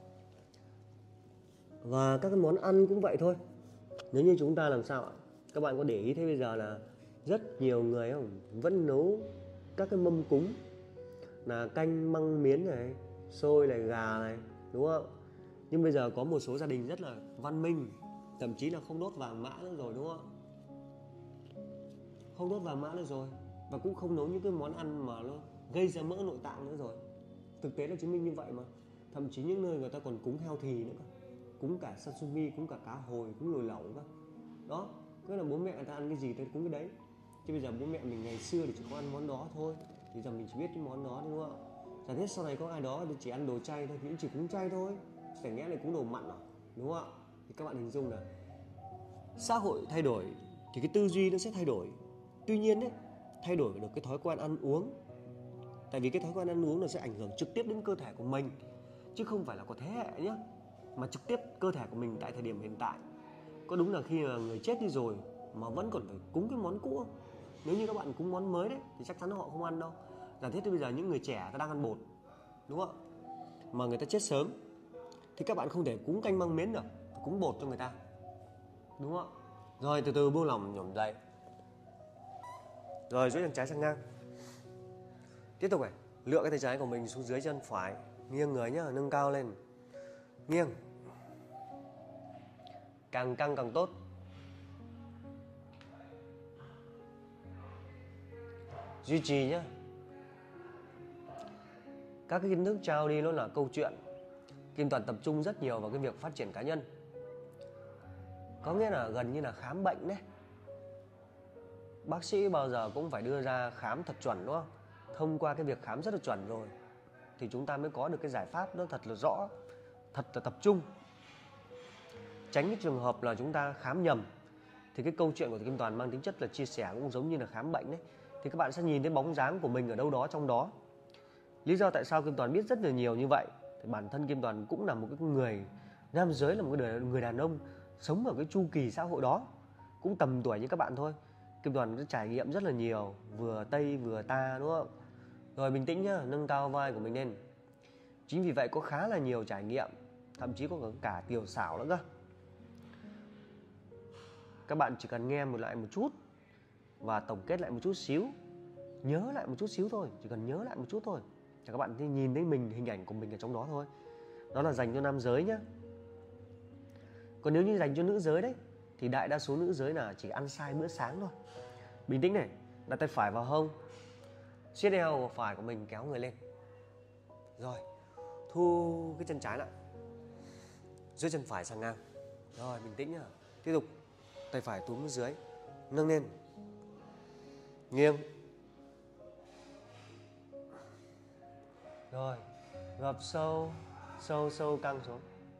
Và các cái món ăn cũng vậy thôi. Nếu như chúng ta làm sao ạ? Các bạn có để ý thấy bây giờ là rất nhiều người không vẫn nấu các cái mâm cúng là canh măng miến này, xôi này, gà này, đúng không? Nhưng bây giờ có một số gia đình rất là văn minh, thậm chí là không đốt vàng mã nữa rồi, đúng không? Không đốt vàng mã nữa rồi, và cũng không nấu những cái món ăn mà nó gây ra mỡ nội tạng nữa rồi. Thực tế là chứng minh như vậy mà. Thậm chí những nơi người ta còn cúng heo thì nữa cơ, cúng cả sashimi, cúng cả cá hồi, cúng nồi lẩu cơ. Đó, cứ là bố mẹ người ta ăn cái gì thì cúng cái đấy. Chứ bây giờ bố mẹ mình ngày xưa thì chỉ có ăn món đó thôi, thì giờ mình chỉ biết cái món đó, đúng không ạ? Giả thiết sau này có ai đó thì chỉ ăn đồ chay thôi thì cũng chỉ cúng chay thôi, chẳng nhẽ lại cúng đồ mặn à, đúng không ạ? Thì các bạn hình dung là xã hội thay đổi thì cái tư duy nó sẽ thay đổi. Tuy nhiên đấy, thay đổi được cái thói quen ăn uống. Tại vì cái thói quen ăn uống nó sẽ ảnh hưởng trực tiếp đến cơ thể của mình, chứ không phải là của thế hệ nhé, mà trực tiếp cơ thể của mình tại thời điểm hiện tại. Có đúng là khi mà người chết đi rồi mà vẫn còn phải cúng cái món cũ không? Nếu như các bạn cúng món mới đấy thì chắc chắn họ không ăn đâu. Giả thiết bây giờ những người trẻ ta đang ăn bột, đúng không ạ? Mà người ta chết sớm thì các bạn không thể cúng canh măng miến được, phải cúng bột cho người ta, đúng không ạ? Rồi từ từ buông lỏng nhổm dậy. Rồi duỗi chân trái sang ngang. Tiếp tục này, lựa cái tay trái của mình xuống dưới chân phải, nghiêng người nhá, nâng cao lên, nghiêng, càng căng càng tốt. Duy trì nhá. Các cái kiến thức trao đi nó là câu chuyện. Kim Toàn tập trung rất nhiều vào cái việc phát triển cá nhân. Có nghĩa là gần như là khám bệnh đấy. Bác sĩ bao giờ cũng phải đưa ra khám thật chuẩn, đúng không? Thông qua cái việc khám rất là chuẩn rồi thì chúng ta mới có được cái giải pháp nó thật là rõ, thật là tập trung. Tránh cái trường hợp là chúng ta khám nhầm. Thì cái câu chuyện của thầy Kim Toàn mang tính chất là chia sẻ, cũng giống như là khám bệnh đấy. Thì các bạn sẽ nhìn thấy bóng dáng của mình ở đâu đó trong đó. Lý do tại sao Kim Toàn biết rất là nhiều như vậy, thì bản thân Kim Toàn cũng là một cái người nam giới, là một người đàn ông sống ở cái chu kỳ xã hội đó, cũng tầm tuổi như các bạn thôi. Kim Toàn đã trải nghiệm rất là nhiều, vừa Tây vừa ta, đúng không? Rồi bình tĩnh nhá, nâng cao vai của mình lên. Chính vì vậy có khá là nhiều trải nghiệm, thậm chí có cả tiểu xảo nữa cơ. Các bạn chỉ cần nghe lại một chút và tổng kết lại một chút xíu, nhớ lại một chút xíu thôi, chỉ cần nhớ lại một chút thôi, cho các bạn nhìn thấy mình, hình ảnh của mình ở trong đó thôi. Đó là dành cho nam giới nhé. Còn nếu như dành cho nữ giới đấy, thì đại đa số nữ giới là chỉ ăn sai bữa sáng thôi. Bình tĩnh này, đặt tay phải vào hông, siết eo phải của mình, kéo người lên. Rồi, thu cái chân trái lại, duỗi chân phải sang ngang. Rồi, bình tĩnh nhá. Tiếp tục, tay phải túm dưới, nâng lên, nghiêng. Rồi, gập sâu, sâu căng xuống.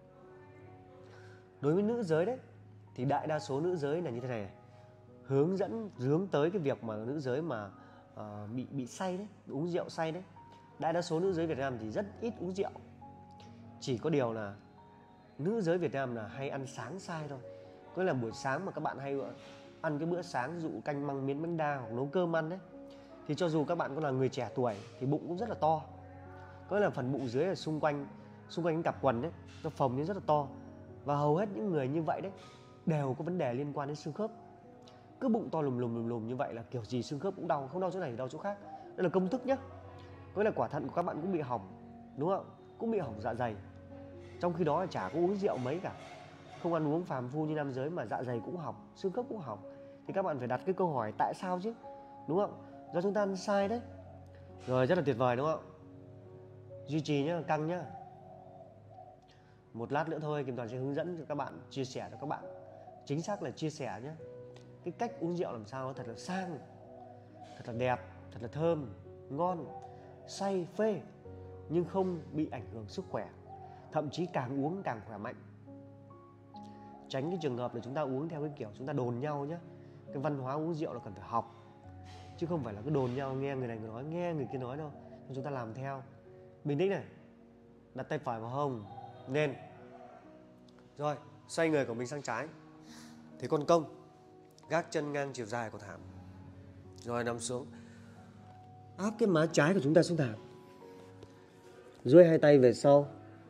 Đối với nữ giới đấy, thì đại đa số nữ giới là như thế này, hướng tới cái việc mà nữ giới mà bị say đấy, uống rượu say đấy. Đại đa số nữ giới Việt Nam thì rất ít uống rượu. Chỉ có điều là nữ giới Việt Nam là hay ăn sáng sai thôi. Có là buổi sáng mà các bạn hay ăn cái bữa sáng, ví dụ canh măng miến bánh đa hoặc nấu cơm ăn đấy, thì cho dù các bạn có là người trẻ tuổi thì bụng cũng rất là to. Có là phần bụng dưới là xung quanh cái cặp quần đấy, nó phồng lên rất là to. Và hầu hết những người như vậy đấy đều có vấn đề liên quan đến xương khớp. Cứ bụng to lùm như vậy là kiểu gì xương khớp cũng đau, không đau chỗ này thì đau chỗ khác. Đây là công thức nhá. Có là quả thận của các bạn cũng bị hỏng, đúng không? Cũng bị hỏng dạ dày. Trong khi đó là chả có uống rượu mấy cả, không ăn uống phàm phu như nam giới mà dạ dày cũng hỏng, xương khớp cũng hỏng. Thì các bạn phải đặt cái câu hỏi tại sao chứ, đúng không? Do chúng ta ăn sai đấy. Rồi, rất là tuyệt vời đúng không? Duy trì nhá, căng nhá. Một lát nữa thôi Kim Toàn sẽ hướng dẫn cho các bạn, chia sẻ cho các bạn. Chính xác là chia sẻ nhé. Cái cách uống rượu làm sao nó thật là sang, thật là đẹp, thật là thơm, ngon, say, phê, nhưng không bị ảnh hưởng sức khỏe. Thậm chí càng uống càng khỏe mạnh. Tránh cái trường hợp là chúng ta uống theo cái kiểu chúng ta đồn nhau nhé. Cái văn hóa uống rượu là cần phải học, chứ không phải là cứ đồn nhau, nghe người này người nói, nghe người kia nói đâu, chúng ta làm theo. Bình tĩnh này, đặt tay phải vào hông, lên. Rồi, xoay người của mình sang trái, thế con công, gác chân ngang chiều dài của thảm. Rồi nằm xuống, áp cái má trái của chúng ta xuống thảm, duỗi hai tay về sau.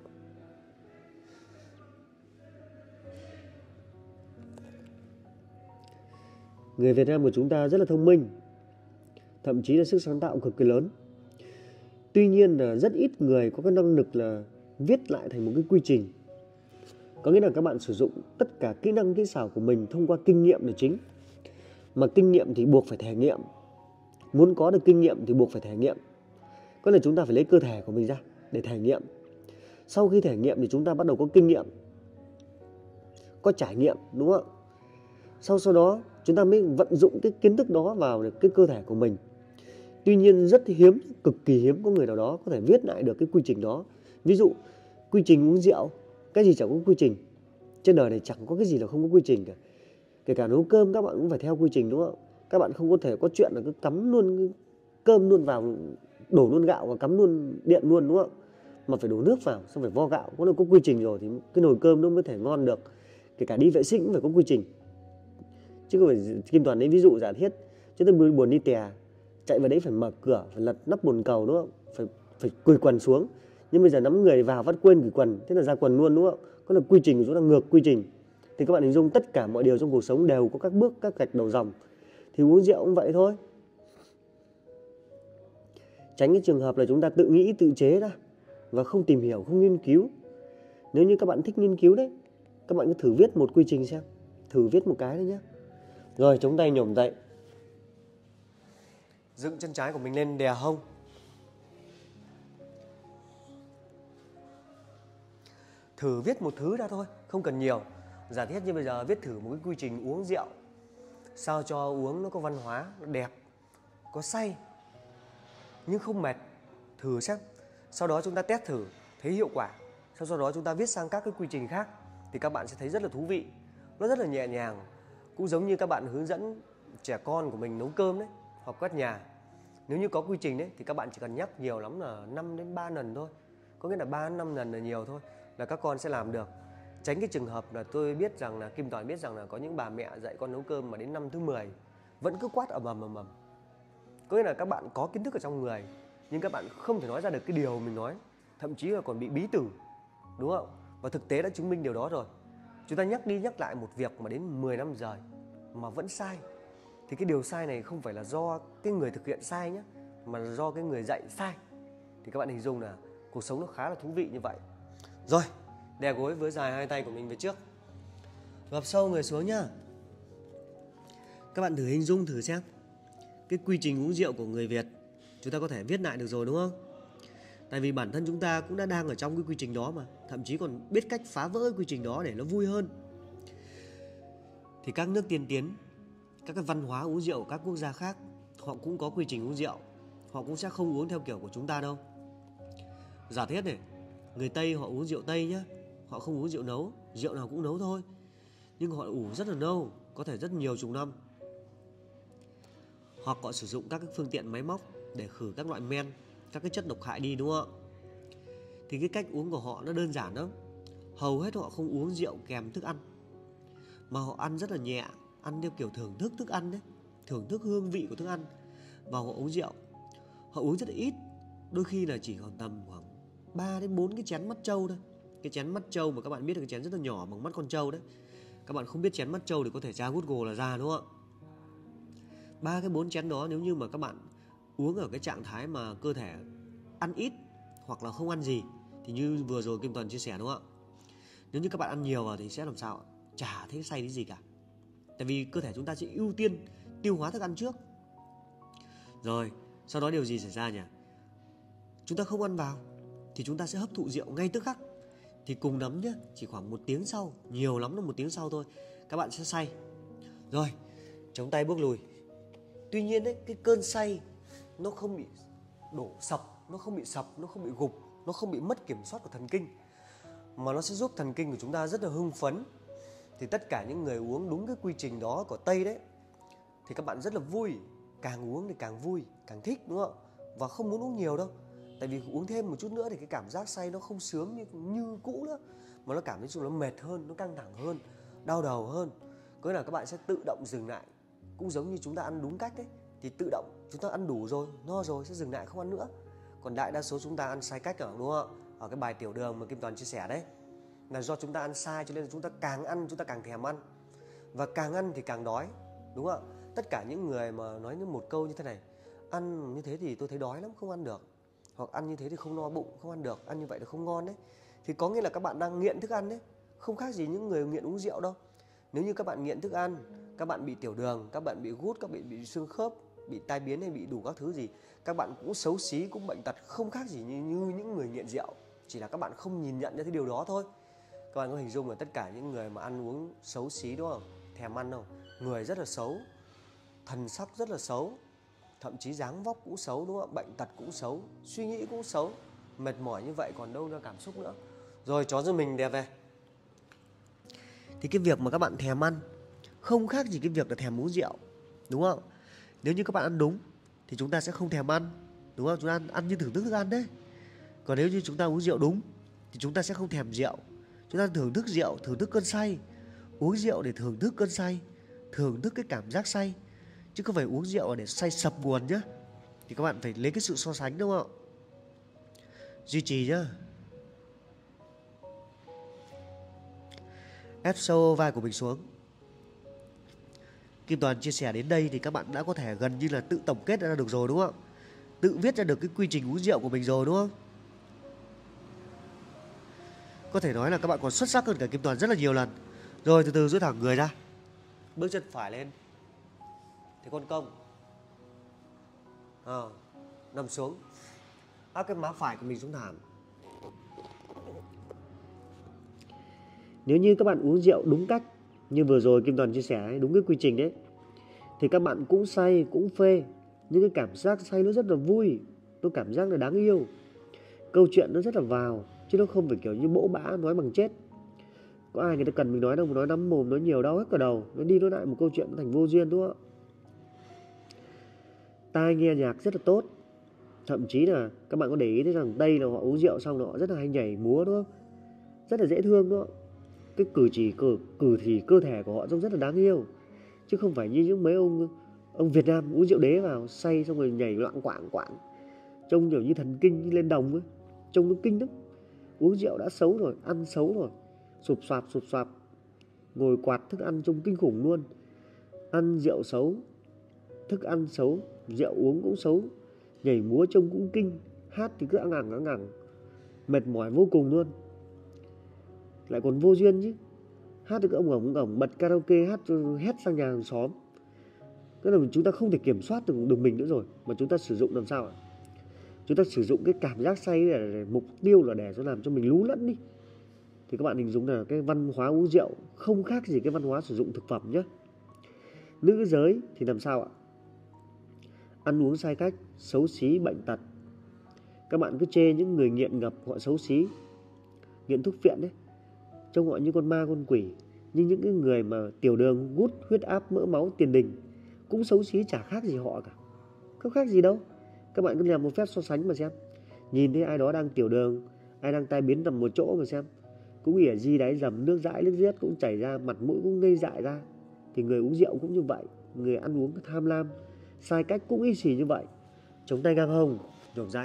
Người Việt Nam của chúng ta rất là thông minh, thậm chí là sức sáng tạo cực kỳ lớn. Tuy nhiên là rất ít người có cái năng lực là viết lại thành một cái quy trình. Có nghĩa là các bạn sử dụng tất cả kỹ năng kỹ xảo của mình thông qua kinh nghiệm là chính. Mà kinh nghiệm thì buộc phải thể nghiệm. Muốn có được kinh nghiệm thì buộc phải thể nghiệm. Có nghĩa là chúng ta phải lấy cơ thể của mình ra để thể nghiệm. Sau khi thể nghiệm thì chúng ta bắt đầu có kinh nghiệm, có trải nghiệm, đúng không? Sau đó chúng ta mới vận dụng cái kiến thức đó vào được cái cơ thể của mình. Tuy nhiên rất hiếm, cực kỳ hiếm có người nào đó có thể viết lại được cái quy trình đó. Ví dụ quy trình uống rượu, cái gì chẳng có quy trình. Trên đời này chẳng có cái gì là không có quy trình cả. Kể cả nấu cơm các bạn cũng phải theo quy trình, đúng không? Các bạn không có thể có chuyện là cứ cắm luôn cơm luôn vào, đổ luôn gạo và cắm luôn điện luôn, đúng không? Mà phải đổ nước vào, xong phải vo gạo. Có quy trình rồi thì cái nồi cơm nó mới thể ngon được. Kể cả đi vệ sinh cũng phải có quy trình. Chứ không phải Kim Toàn lấy ví dụ giả thiết. Chứ tôi buồn đi tè, chạy vào đấy phải mở cửa, phải lật nắp bồn cầu, đúng không? Phải cùi quần xuống. Nhưng bây giờ nắm người vào vắt quên cùi quần, thế là ra quần luôn, đúng không? Có là quy trình của chúng ta ngược quy trình. Thì các bạn hình dung tất cả mọi điều trong cuộc sống đều có các bước, các gạch đầu dòng. Thì uống rượu cũng vậy thôi. Tránh cái trường hợp là chúng ta tự nghĩ, tự chế ra và không tìm hiểu, không nghiên cứu. Nếu như các bạn thích nghiên cứu đấy, các bạn cứ thử viết một quy trình xem. Thử viết một cái đấy nhé. Rồi chống tay nhổm dậy, dựng chân trái của mình lên đè hông. Thử viết một thứ ra thôi, không cần nhiều. Giả thiết như bây giờ viết thử một cái quy trình uống rượu, sao cho uống nó có văn hóa, nó đẹp, có say nhưng không mệt. Thử xem. Sau đó chúng ta test thử thấy hiệu quả. Sau đó chúng ta viết sang các cái quy trình khác thì các bạn sẽ thấy rất là thú vị. Nó rất là nhẹ nhàng. Cũng giống như các bạn hướng dẫn trẻ con của mình nấu cơm đấy, hoặc quét nhà. Nếu như có quy trình đấy thì các bạn chỉ cần nhắc nhiều lắm là 5 đến 3 lần thôi. Có nghĩa là 3 đến 5 lần là nhiều thôi, là các con sẽ làm được. Tránh cái trường hợp là tôi biết rằng là Kim Toàn biết rằng là có những bà mẹ dạy con nấu cơm mà đến năm thứ 10 vẫn cứ quát ầm ầm ầm ầm. Có nghĩa là các bạn có kiến thức ở trong người nhưng các bạn không thể nói ra được cái điều mình nói, thậm chí là còn bị bí từ, đúng không? Và thực tế đã chứng minh điều đó rồi. Chúng ta nhắc đi nhắc lại một việc mà đến 10 năm rồi mà vẫn sai thì cái điều sai này không phải là do cái người thực hiện sai nhé, mà là do cái người dạy sai. Thì các bạn hình dung là cuộc sống nó khá là thú vị như vậy. Rồi, đè gối với dài hai tay của mình về trước, gập sâu người xuống nhá. Các bạn thử hình dung thử xem cái quy trình uống rượu của người Việt chúng ta có thể viết lại được rồi đúng không? Tại vì bản thân chúng ta cũng đã đang ở trong cái quy trình đó mà, thậm chí còn biết cách phá vỡ cái quy trình đó để nó vui hơn. Thì các nước tiên tiến, các cái văn hóa uống rượu các quốc gia khác, họ cũng có quy trình uống rượu. Họ cũng sẽ không uống theo kiểu của chúng ta đâu. Giả thiết này, người Tây họ uống rượu Tây nhá, họ không uống rượu nấu, rượu nào cũng nấu thôi, nhưng họ ủ rất là lâu, có thể rất nhiều chục năm. Hoặc họ sử dụng các cái phương tiện máy móc để khử các loại men, các cái chất độc hại đi, đúng không ạ? Thì cái cách uống của họ nó đơn giản lắm. Hầu hết họ không uống rượu kèm thức ăn, mà họ ăn rất là nhẹ, ăn theo kiểu thưởng thức thức ăn đấy, thưởng thức hương vị của thức ăn. Và họ uống rượu, họ uống rất là ít, đôi khi là chỉ còn tầm khoảng 3 đến 4 cái chén mắt trâu thôi. Cái chén mắt trâu mà các bạn biết là cái chén rất là nhỏ bằng mắt con trâu đấy. Các bạn không biết chén mắt trâu thì có thể tra Google là ra, đúng không ạ? 3 cái 4 chén đó nếu như mà các bạn uống ở cái trạng thái mà cơ thể ăn ít hoặc là không ăn gì thì như vừa rồi Kim Toàn chia sẻ, đúng không ạ? Nếu như các bạn ăn nhiều vào thì sẽ làm sao? Chả thấy say đến gì cả. Tại vì cơ thể chúng ta sẽ ưu tiên tiêu hóa thức ăn trước. Rồi, sau đó điều gì xảy ra nhỉ? Chúng ta không ăn vào thì chúng ta sẽ hấp thụ rượu ngay tức khắc. Thì cùng lắm nhé, chỉ khoảng 1 tiếng sau, nhiều lắm là 1 tiếng sau thôi, các bạn sẽ say. Rồi, chống tay bước lùi. Tuy nhiên đấy, cái cơn say nó không bị đổ sập, nó không bị sập, nó không bị gục, nó không bị mất kiểm soát của thần kinh, mà nó sẽ giúp thần kinh của chúng ta rất là hưng phấn. Thì tất cả những người uống đúng cái quy trình đó của Tây đấy thì các bạn rất là vui. Càng uống thì càng vui, càng thích, đúng không ạ? Và không muốn uống nhiều đâu. Tại vì uống thêm một chút nữa thì cái cảm giác say nó không sướng như cũ nữa, mà nó cảm thấy chung nó mệt hơn, nó căng thẳng hơn, đau đầu hơn. Có nghĩa là các bạn sẽ tự động dừng lại. Cũng giống như chúng ta ăn đúng cách đấy, thì tự động chúng ta ăn đủ rồi, no rồi sẽ dừng lại không ăn nữa. Còn đại đa số chúng ta ăn sai cách rồi, đúng không ạ? Ở cái bài tiểu đường mà Kim Toàn chia sẻ đấy, là do chúng ta ăn sai, cho nên là chúng ta càng ăn chúng ta càng thèm ăn, và càng ăn thì càng đói, đúng không ạ? Tất cả những người mà nói một câu như thế này: ăn như thế thì tôi thấy đói lắm, không ăn được, hoặc ăn như thế thì không no bụng, không ăn được, ăn như vậy là không ngon đấy, thì có nghĩa là các bạn đang nghiện thức ăn đấy, không khác gì những người nghiện uống rượu đâu. Nếu như các bạn nghiện thức ăn, các bạn bị tiểu đường, các bạn bị gút, các bạn bị xương khớp, bị tai biến hay bị đủ các thứ gì, các bạn cũng xấu xí, cũng bệnh tật, không khác gì như những người nghiện rượu. Chỉ là các bạn không nhìn nhận ra cái điều đó thôi. Các bạn có hình dung là tất cả những người mà ăn uống xấu xí, đúng không? Thèm ăn không? Người rất là xấu, thần sắc rất là xấu, thậm chí dáng vóc cũng xấu, đúng không? Bệnh tật cũng xấu, suy nghĩ cũng xấu, mệt mỏi như vậy còn đâu ra cảm xúc nữa. Rồi, chó giơ mình đẹp về. Thì cái việc mà các bạn thèm ăn không khác gì cái việc là thèm uống rượu, đúng không? Nếu như các bạn ăn đúng thì chúng ta sẽ không thèm ăn, đúng không? Chúng ta ăn như thưởng thức thức ăn đấy. Còn nếu như chúng ta uống rượu đúng thì chúng ta sẽ không thèm rượu. Chúng ta thưởng thức rượu, thưởng thức cơn say. Uống rượu để thưởng thức cơn say, thưởng thức cái cảm giác say, chứ không phải uống rượu để say sập nguồn nhá. Thì các bạn phải lấy cái sự so sánh, đúng không ạ? Duy trì nhá. Ép sâu vai của mình xuống. Kim Toàn chia sẻ đến đây thì các bạn đã có thể gần như là tự tổng kết ra được rồi, đúng không ạ? Tự viết ra được cái quy trình uống rượu của mình rồi, đúng không? Có thể nói là các bạn còn xuất sắc hơn cả Kim Toàn rất là nhiều lần. Rồi từ từ duỗi thẳng người ra, bước chân phải lên thế con công, nằm xuống, áp cái má phải của mình xuống thảm. Nếu như các bạn uống rượu đúng cách như vừa rồi Kim Toàn chia sẻ đúng cái quy trình đấy, thì các bạn cũng say cũng phê, nhưng cái cảm giác say nó rất là vui, nó cảm giác là đáng yêu. câu chuyện nó rất là vào, chứ nó không phải kiểu như bỗ bã nói bằng chết. Có ai người ta cần mình nói đâu mà nói lắm mồm, nói nhiều đau hết cả đầu, nó đi nói lại một câu chuyện thành vô duyên, đúng không ạ? Tai nghe nhạc rất là tốt, thậm chí là các bạn có để ý thấy rằng Tây là họ uống rượu xong là họ rất là hay nhảy múa, đúng không? Rất là dễ thương, đúng không? Cái cử chỉ cơ thể của họ trông rất là đáng yêu, chứ không phải như những mấy ông Việt Nam uống rượu đế vào say xong rồi nhảy loạn quạng quạng, trông kiểu như thần kinh như lên đồng ấy, trông nó kinh lắm. Uống rượu đã xấu rồi, ăn xấu rồi, sụp xoạp, ngồi quạt thức ăn trông kinh khủng luôn. Ăn rượu xấu, thức ăn xấu, rượu uống cũng xấu, nhảy múa trông cũng kinh, hát thì cứ ăng ẳng, mệt mỏi vô cùng luôn. Lại còn vô duyên chứ, hát thì cứ ông ổng bật karaoke hát cho hét sang nhà hàng xóm. Cái là chúng ta không thể kiểm soát được mình nữa rồi, mà chúng ta sử dụng làm sao ạ? Chúng ta sử dụng cái cảm giác say để mục tiêu là để cho làm cho mình lú lẫn đi. Thì các bạn hình dung là cái văn hóa uống rượu không khác gì cái văn hóa sử dụng thực phẩm nhé. Nữ giới thì làm sao ạ? Ăn uống sai cách, xấu xí, bệnh tật. Các bạn cứ chê những người nghiện ngập họ xấu xí, nghiện thuốc phiện đấy, trông họ như con ma con quỷ. Nhưng những cái người mà tiểu đường, gút, huyết áp, mỡ máu, tiền đình cũng xấu xí, chả khác gì họ cả, không khác gì đâu. Các bạn cứ làm một phép so sánh mà xem. Nhìn thấy ai đó đang tiểu đường, ai đang tai biến nằm một chỗ mà xem, cũng ỉa di đáy dầm, nước dãi nước giết cũng chảy ra, mặt mũi cũng ngây dại ra. Thì người uống rượu cũng như vậy, người ăn uống tham lam sai cách cũng y xì như vậy. Chống tay ngang hông, nổi dậy.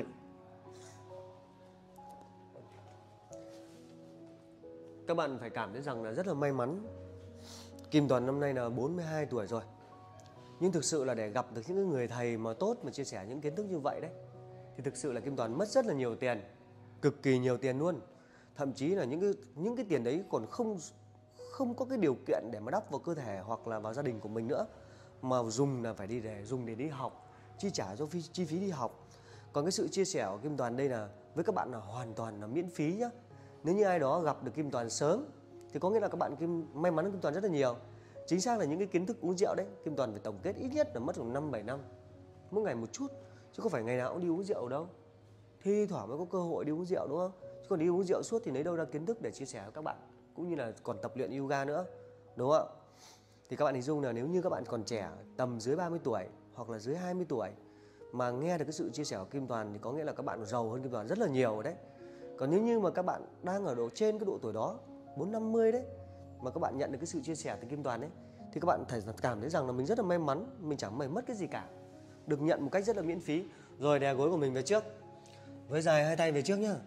Các bạn phải cảm thấy rằng là rất là may mắn. Kim Toàn năm nay là 42 tuổi rồi. Nhưng thực sự là để gặp được những người thầy mà tốt mà chia sẻ những kiến thức như vậy đấy, thì thực sự là Kim Toàn mất rất là nhiều tiền, cực kỳ nhiều tiền luôn. Thậm chí là những cái tiền đấy còn không có cái điều kiện để mà đắp vào cơ thể hoặc là vào gia đình của mình nữa, mà dùng là phải dùng để đi học, chi trả cho chi phí đi học. Còn cái sự chia sẻ của Kim Toàn đây là với các bạn là hoàn toàn là miễn phí nhá. Nếu như ai đó gặp được Kim Toàn sớm thì có nghĩa là các bạn may mắn hơn Kim Toàn rất là nhiều. Chính xác là những cái kiến thức uống rượu đấy, Kim Toàn phải tổng kết ít nhất là mất 5-7 năm, mỗi ngày một chút, chứ không phải ngày nào cũng đi uống rượu đâu. Thi thoảng mới có cơ hội đi uống rượu, đúng không? Chứ còn đi uống rượu suốt thì lấy đâu ra kiến thức để chia sẻ với các bạn, cũng như là còn tập luyện yoga nữa, đúng không ạ? Thì các bạn hình dung là nếu như các bạn còn trẻ, tầm dưới 30 tuổi hoặc là dưới 20 tuổi mà nghe được cái sự chia sẻ của Kim Toàn thì có nghĩa là các bạn giàu hơn Kim Toàn rất là nhiều rồi đấy. Còn nếu như mà các bạn đang ở trên cái độ tuổi đó, 40-50 đấy, mà các bạn nhận được cái sự chia sẻ từ Kim Toàn ấy, thì các bạn phải cảm thấy rằng là mình rất là may mắn, mình chẳng phải mất cái gì cả, được nhận một cách rất là miễn phí. Rồi đè gối của mình về trước, với dài hai tay về trước nhá.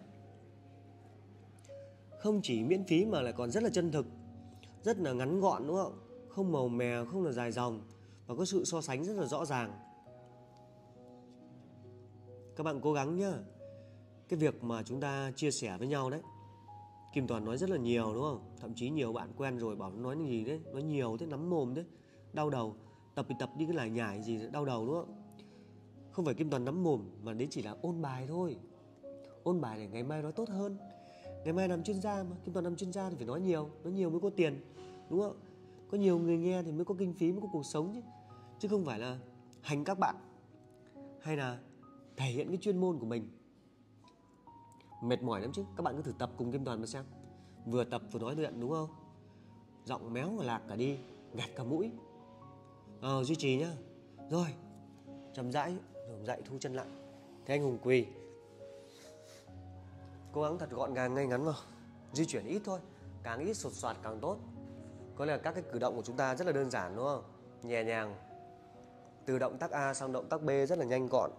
Không chỉ miễn phí mà lại còn rất là chân thực, rất là ngắn gọn, đúng không? Không màu mè, không là dài dòng, và có sự so sánh rất là rõ ràng. Các bạn cố gắng nhá. Cái việc mà chúng ta chia sẻ với nhau đấy, Kim Toàn nói rất là nhiều, đúng không? Thậm chí nhiều bạn quen rồi bảo nó nói cái gì đấy, nói nhiều thế, nắm mồm thế, đau đầu. Tập thì tập đi cái lải nhải gì đau đầu, đúng không? Không phải Kim Toàn nắm mồm, mà đấy chỉ là ôn bài thôi. Ôn bài để ngày mai nói tốt hơn. Ngày mai làm chuyên gia mà, Kim Toàn làm chuyên gia thì phải nói nhiều mới có tiền, đúng không? Có nhiều người nghe thì mới có kinh phí, mới có cuộc sống chứ. Chứ không phải là hành các bạn, hay là thể hiện cái chuyên môn của mình. Mệt mỏi lắm chứ, các bạn cứ thử tập cùng Kim Toàn mà xem. Vừa tập vừa nói luyện, đúng không? Giọng méo và lạc cả đi, gạt cả mũi. Duy trì nhá. Rồi, chậm rãi, rồi dậy thu chân lại. Thế anh Hùng quỳ. Cố gắng thật gọn gàng, ngay ngắn vào. Di chuyển ít thôi, càng ít sột soạt càng tốt. Có lẽ là các cái cử động của chúng ta rất là đơn giản, đúng không? Nhẹ nhàng. Từ động tác A sang động tác B rất là nhanh gọn.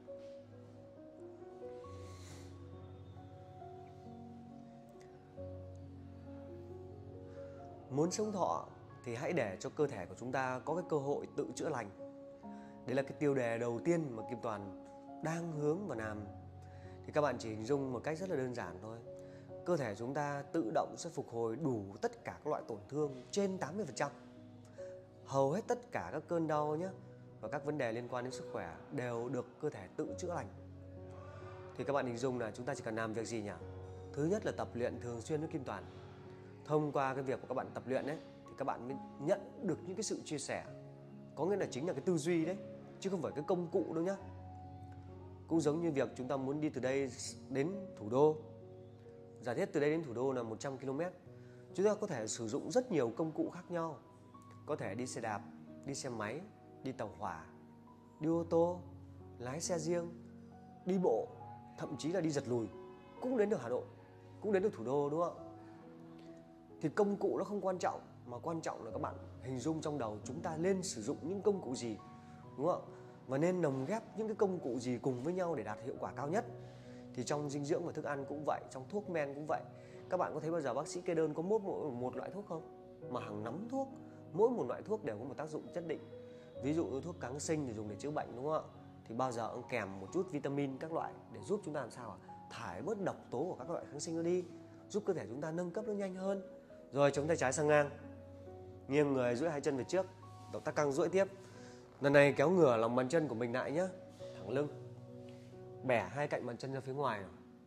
Muốn sống thọ thì hãy để cho cơ thể của chúng ta có cái cơ hội tự chữa lành. Đấy là cái tiêu đề đầu tiên mà Kim Toàn đang hướng và làm. Thì các bạn chỉ hình dung một cách rất là đơn giản thôi. Cơ thể chúng ta tự động sẽ phục hồi đủ tất cả các loại tổn thương trên 80%. Hầu hết tất cả các cơn đau nhé, và các vấn đề liên quan đến sức khỏe đều được cơ thể tự chữa lành. Thì các bạn hình dung là chúng ta chỉ cần làm việc gì nhỉ? Thứ nhất là tập luyện thường xuyên với Kim Toàn. Thông qua cái việc của các bạn tập luyện ấy, thì các bạn mới nhận được những cái sự chia sẻ. Có nghĩa là chính là cái tư duy đấy, chứ không phải cái công cụ đâu nhá. Cũng giống như việc chúng ta muốn đi từ đây đến thủ đô. Giả thiết từ đây đến thủ đô là 100 km. Chúng ta có thể sử dụng rất nhiều công cụ khác nhau. Có thể đi xe đạp, đi xe máy, đi tàu hỏa, đi ô tô, lái xe riêng, đi bộ, thậm chí là đi giật lùi cũng đến được Hà Nội, cũng đến được thủ đô, đúng không? Thì công cụ nó không quan trọng, mà quan trọng là các bạn hình dung trong đầu chúng ta nên sử dụng những công cụ gì, đúng không? Và nên lồng ghép những cái công cụ gì cùng với nhau để đạt hiệu quả cao nhất. Thì trong dinh dưỡng và thức ăn cũng vậy, trong thuốc men cũng vậy. Các bạn có thấy bao giờ bác sĩ kê đơn có mỗi một loại thuốc không? Mà hàng nắm thuốc, mỗi một loại thuốc đều có một tác dụng nhất định. Ví dụ như thuốc kháng sinh thì dùng để chữa bệnh, đúng không ạ? Thì bao giờ cũng kèm một chút vitamin các loại để giúp chúng ta làm sao thải bớt độc tố của các loại kháng sinh nó đi, giúp cơ thể chúng ta nâng cấp nó nhanh hơn. Rồi chống tay trái sang ngang, nghiêng người, duỗi hai chân về trước, động tác căng duỗi tiếp. Lần này kéo ngửa lòng bàn chân của mình lại nhé, thẳng lưng, bẻ hai cạnh bàn chân ra phía ngoài,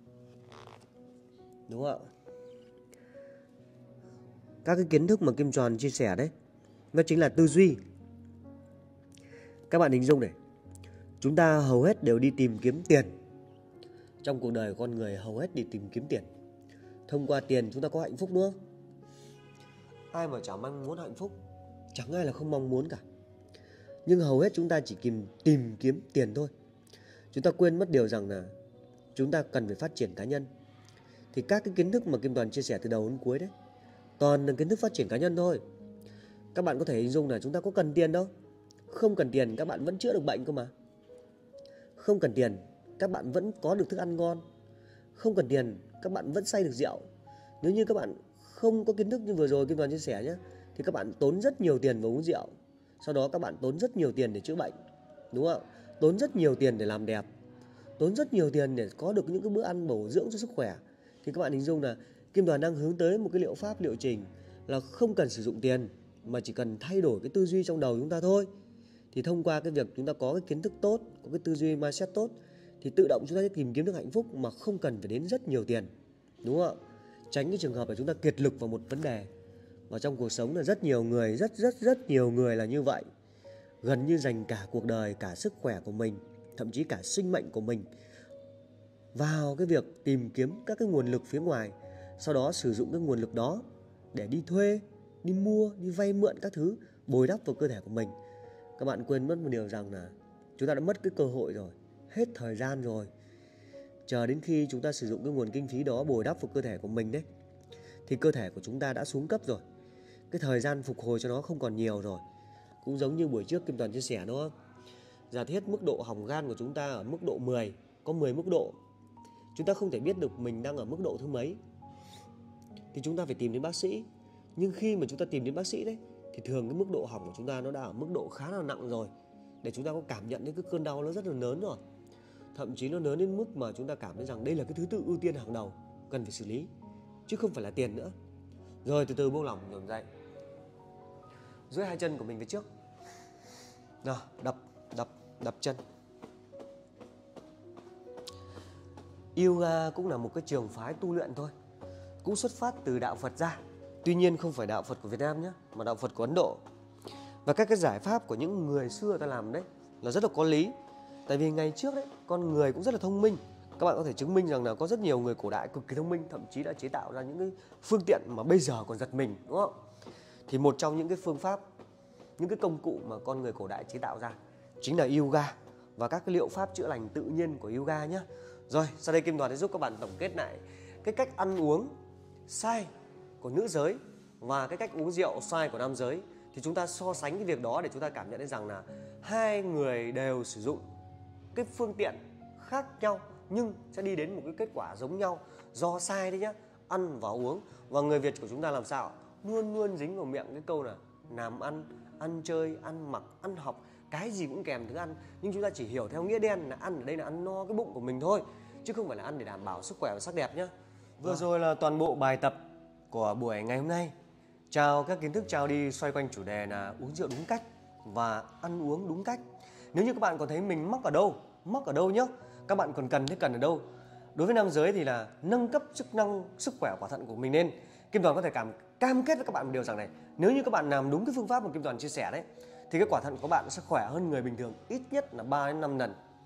đúng không ạ? Các cái kiến thức mà Kim Tròn chia sẻ đấy, nó chính là tư duy. Các bạn hình dung này, chúng ta hầu hết đều đi tìm kiếm tiền. Trong cuộc đời của con người hầu hết đi tìm kiếm tiền. Thông qua tiền chúng ta có hạnh phúc, đúng không? Ai mà chẳng mong muốn hạnh phúc, chẳng ai là không mong muốn cả. Nhưng hầu hết chúng ta chỉ tìm kiếm tiền thôi. Chúng ta quên mất điều rằng là chúng ta cần phải phát triển cá nhân. Thì các cái kiến thức mà Kim Toàn chia sẻ từ đầu đến cuối đấy, toàn là kiến thức phát triển cá nhân thôi. Các bạn có thể hình dung là chúng ta có cần tiền đâu. Không cần tiền các bạn vẫn chữa được bệnh cơ mà. Không cần tiền các bạn vẫn có được thức ăn ngon. Không cần tiền các bạn vẫn say được rượu. Nếu như các bạn không có kiến thức như vừa rồi Kim Toàn chia sẻ nhé, thì các bạn tốn rất nhiều tiền vào uống rượu. Sau đó các bạn tốn rất nhiều tiền để chữa bệnh, đúng không? Tốn rất nhiều tiền để làm đẹp, tốn rất nhiều tiền để có được những cái bữa ăn bổ dưỡng cho sức khỏe. Thì các bạn hình dung là Kim Đoàn đang hướng tới một cái liệu pháp, liệu trình là không cần sử dụng tiền, mà chỉ cần thay đổi cái tư duy trong đầu chúng ta thôi. Thì thông qua cái việc chúng ta có cái kiến thức tốt, có cái tư duy mindset tốt, thì tự động chúng ta sẽ tìm kiếm được hạnh phúc mà không cần phải đến rất nhiều tiền, đúng không ạ? Tránh cái trường hợp là chúng ta kiệt lực vào một vấn đề. Và trong cuộc sống là rất nhiều người, rất nhiều người là như vậy. Gần như dành cả cuộc đời, cả sức khỏe của mình, thậm chí cả sinh mệnh của mình vào cái việc tìm kiếm các cái nguồn lực phía ngoài. Sau đó sử dụng cái nguồn lực đó để đi thuê, đi mua, đi vay mượn các thứ, bồi đắp vào cơ thể của mình. Các bạn quên mất một điều rằng là chúng ta đã mất cái cơ hội rồi, hết thời gian rồi. Chờ đến khi chúng ta sử dụng cái nguồn kinh phí đó bồi đắp vào cơ thể của mình đấy, thì cơ thể của chúng ta đã xuống cấp rồi. Cái thời gian phục hồi cho nó không còn nhiều rồi. Cũng giống như buổi trước Kim Toàn chia sẻ, đúng không? Giả thiết mức độ hỏng gan của chúng ta ở mức độ 10, có 10 mức độ. Chúng ta không thể biết được mình đang ở mức độ thứ mấy, thì chúng ta phải tìm đến bác sĩ. Nhưng khi mà chúng ta tìm đến bác sĩ đấy, thì thường cái mức độ hỏng của chúng ta nó đã ở mức độ khá là nặng rồi, để chúng ta có cảm nhận đến cái cơn đau nó rất là lớn rồi. Thậm chí nó lớn đến mức mà chúng ta cảm thấy rằng đây là cái thứ tự ưu tiên hàng đầu cần phải xử lý, chứ không phải là tiền nữa. Rồi từ từ buông lỏng ngẩng dậy, duỗi hai chân của mình về trước. Nào, đập chân. Yoga cũng là một cái trường phái tu luyện thôi, cũng xuất phát từ đạo Phật ra. Tuy nhiên không phải đạo Phật của Việt Nam nhé, mà đạo Phật của Ấn Độ. Và các cái giải pháp của những người xưa ta làm đấy là rất là có lý. Tại vì ngày trước đấy, con người cũng rất là thông minh. Các bạn có thể chứng minh rằng là có rất nhiều người cổ đại cực kỳ thông minh, thậm chí đã chế tạo ra những cái phương tiện mà bây giờ còn giật mình, đúng không? Thì một trong những cái phương pháp, những cái công cụ mà con người cổ đại chế tạo ra chính là yoga và các cái liệu pháp chữa lành tự nhiên của yoga nhé. Rồi, sau đây Kim Đoàn sẽ giúp các bạn tổng kết lại cái cách ăn uống sai của nữ giới và cái cách uống rượu sai của nam giới. Thì chúng ta so sánh cái việc đó để chúng ta cảm nhận thấy rằng là hai người đều sử dụng cái phương tiện khác nhau nhưng sẽ đi đến một cái kết quả giống nhau do sai đấy nhá, ăn và uống. Và người Việt của chúng ta làm sao? Luôn luôn dính vào miệng cái câu là làm ăn, ăn chơi, ăn mặc, ăn học, cái gì cũng kèm thức ăn. Nhưng chúng ta chỉ hiểu theo nghĩa đen là ăn ở đây là ăn no cái bụng của mình thôi, chứ không phải là ăn để đảm bảo sức khỏe và sắc đẹp nhá. Vừa rồi là toàn bộ bài tập của buổi ngày hôm nay. Chào các kiến thức trao đi xoay quanh chủ đề là uống rượu đúng cách và ăn uống đúng cách. Nếu như các bạn còn thấy mình mắc ở đâu nhá, các bạn còn cần ở đâu. Đối với nam giới thì là nâng cấp chức năng sức khỏe quả thận của mình lên. Kim Toàn có thể cam kết với các bạn một điều rằng này, nếu như các bạn làm đúng cái phương pháp mà Kim Toàn chia sẻ đấy, thì cái quả thận của bạn sẽ khỏe hơn người bình thường ít nhất là 3 đến 5 lần.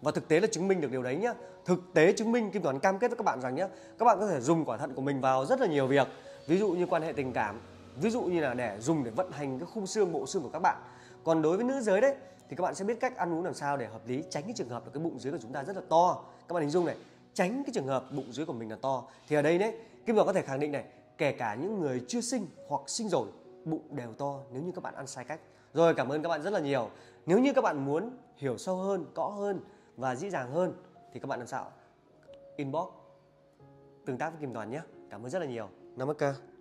Và thực tế là chứng minh được điều đấy nhá. Thực tế chứng minh, Kim Toàn cam kết với các bạn rằng nhá, các bạn có thể dùng quả thận của mình vào rất là nhiều việc. Ví dụ như quan hệ tình cảm, ví dụ như là để dùng để vận hành cái khung xương, bộ xương của các bạn. Còn đối với nữ giới đấy thì các bạn sẽ biết cách ăn uống làm sao để hợp lý, tránh cái trường hợp là cái bụng dưới của chúng ta rất là to. Các bạn hình dung này, tránh cái trường hợp bụng dưới của mình là to. Thì ở đây đấy, Kim Toàn có thể khẳng định này, kể cả những người chưa sinh hoặc sinh rồi, bụng đều to nếu như các bạn ăn sai cách. Rồi, cảm ơn các bạn rất là nhiều. Nếu như các bạn muốn hiểu sâu hơn, rõ hơn và dễ dàng hơn thì các bạn làm sao? Inbox tương tác với Kim Toàn nhé. Cảm ơn rất là nhiều. Namaskar.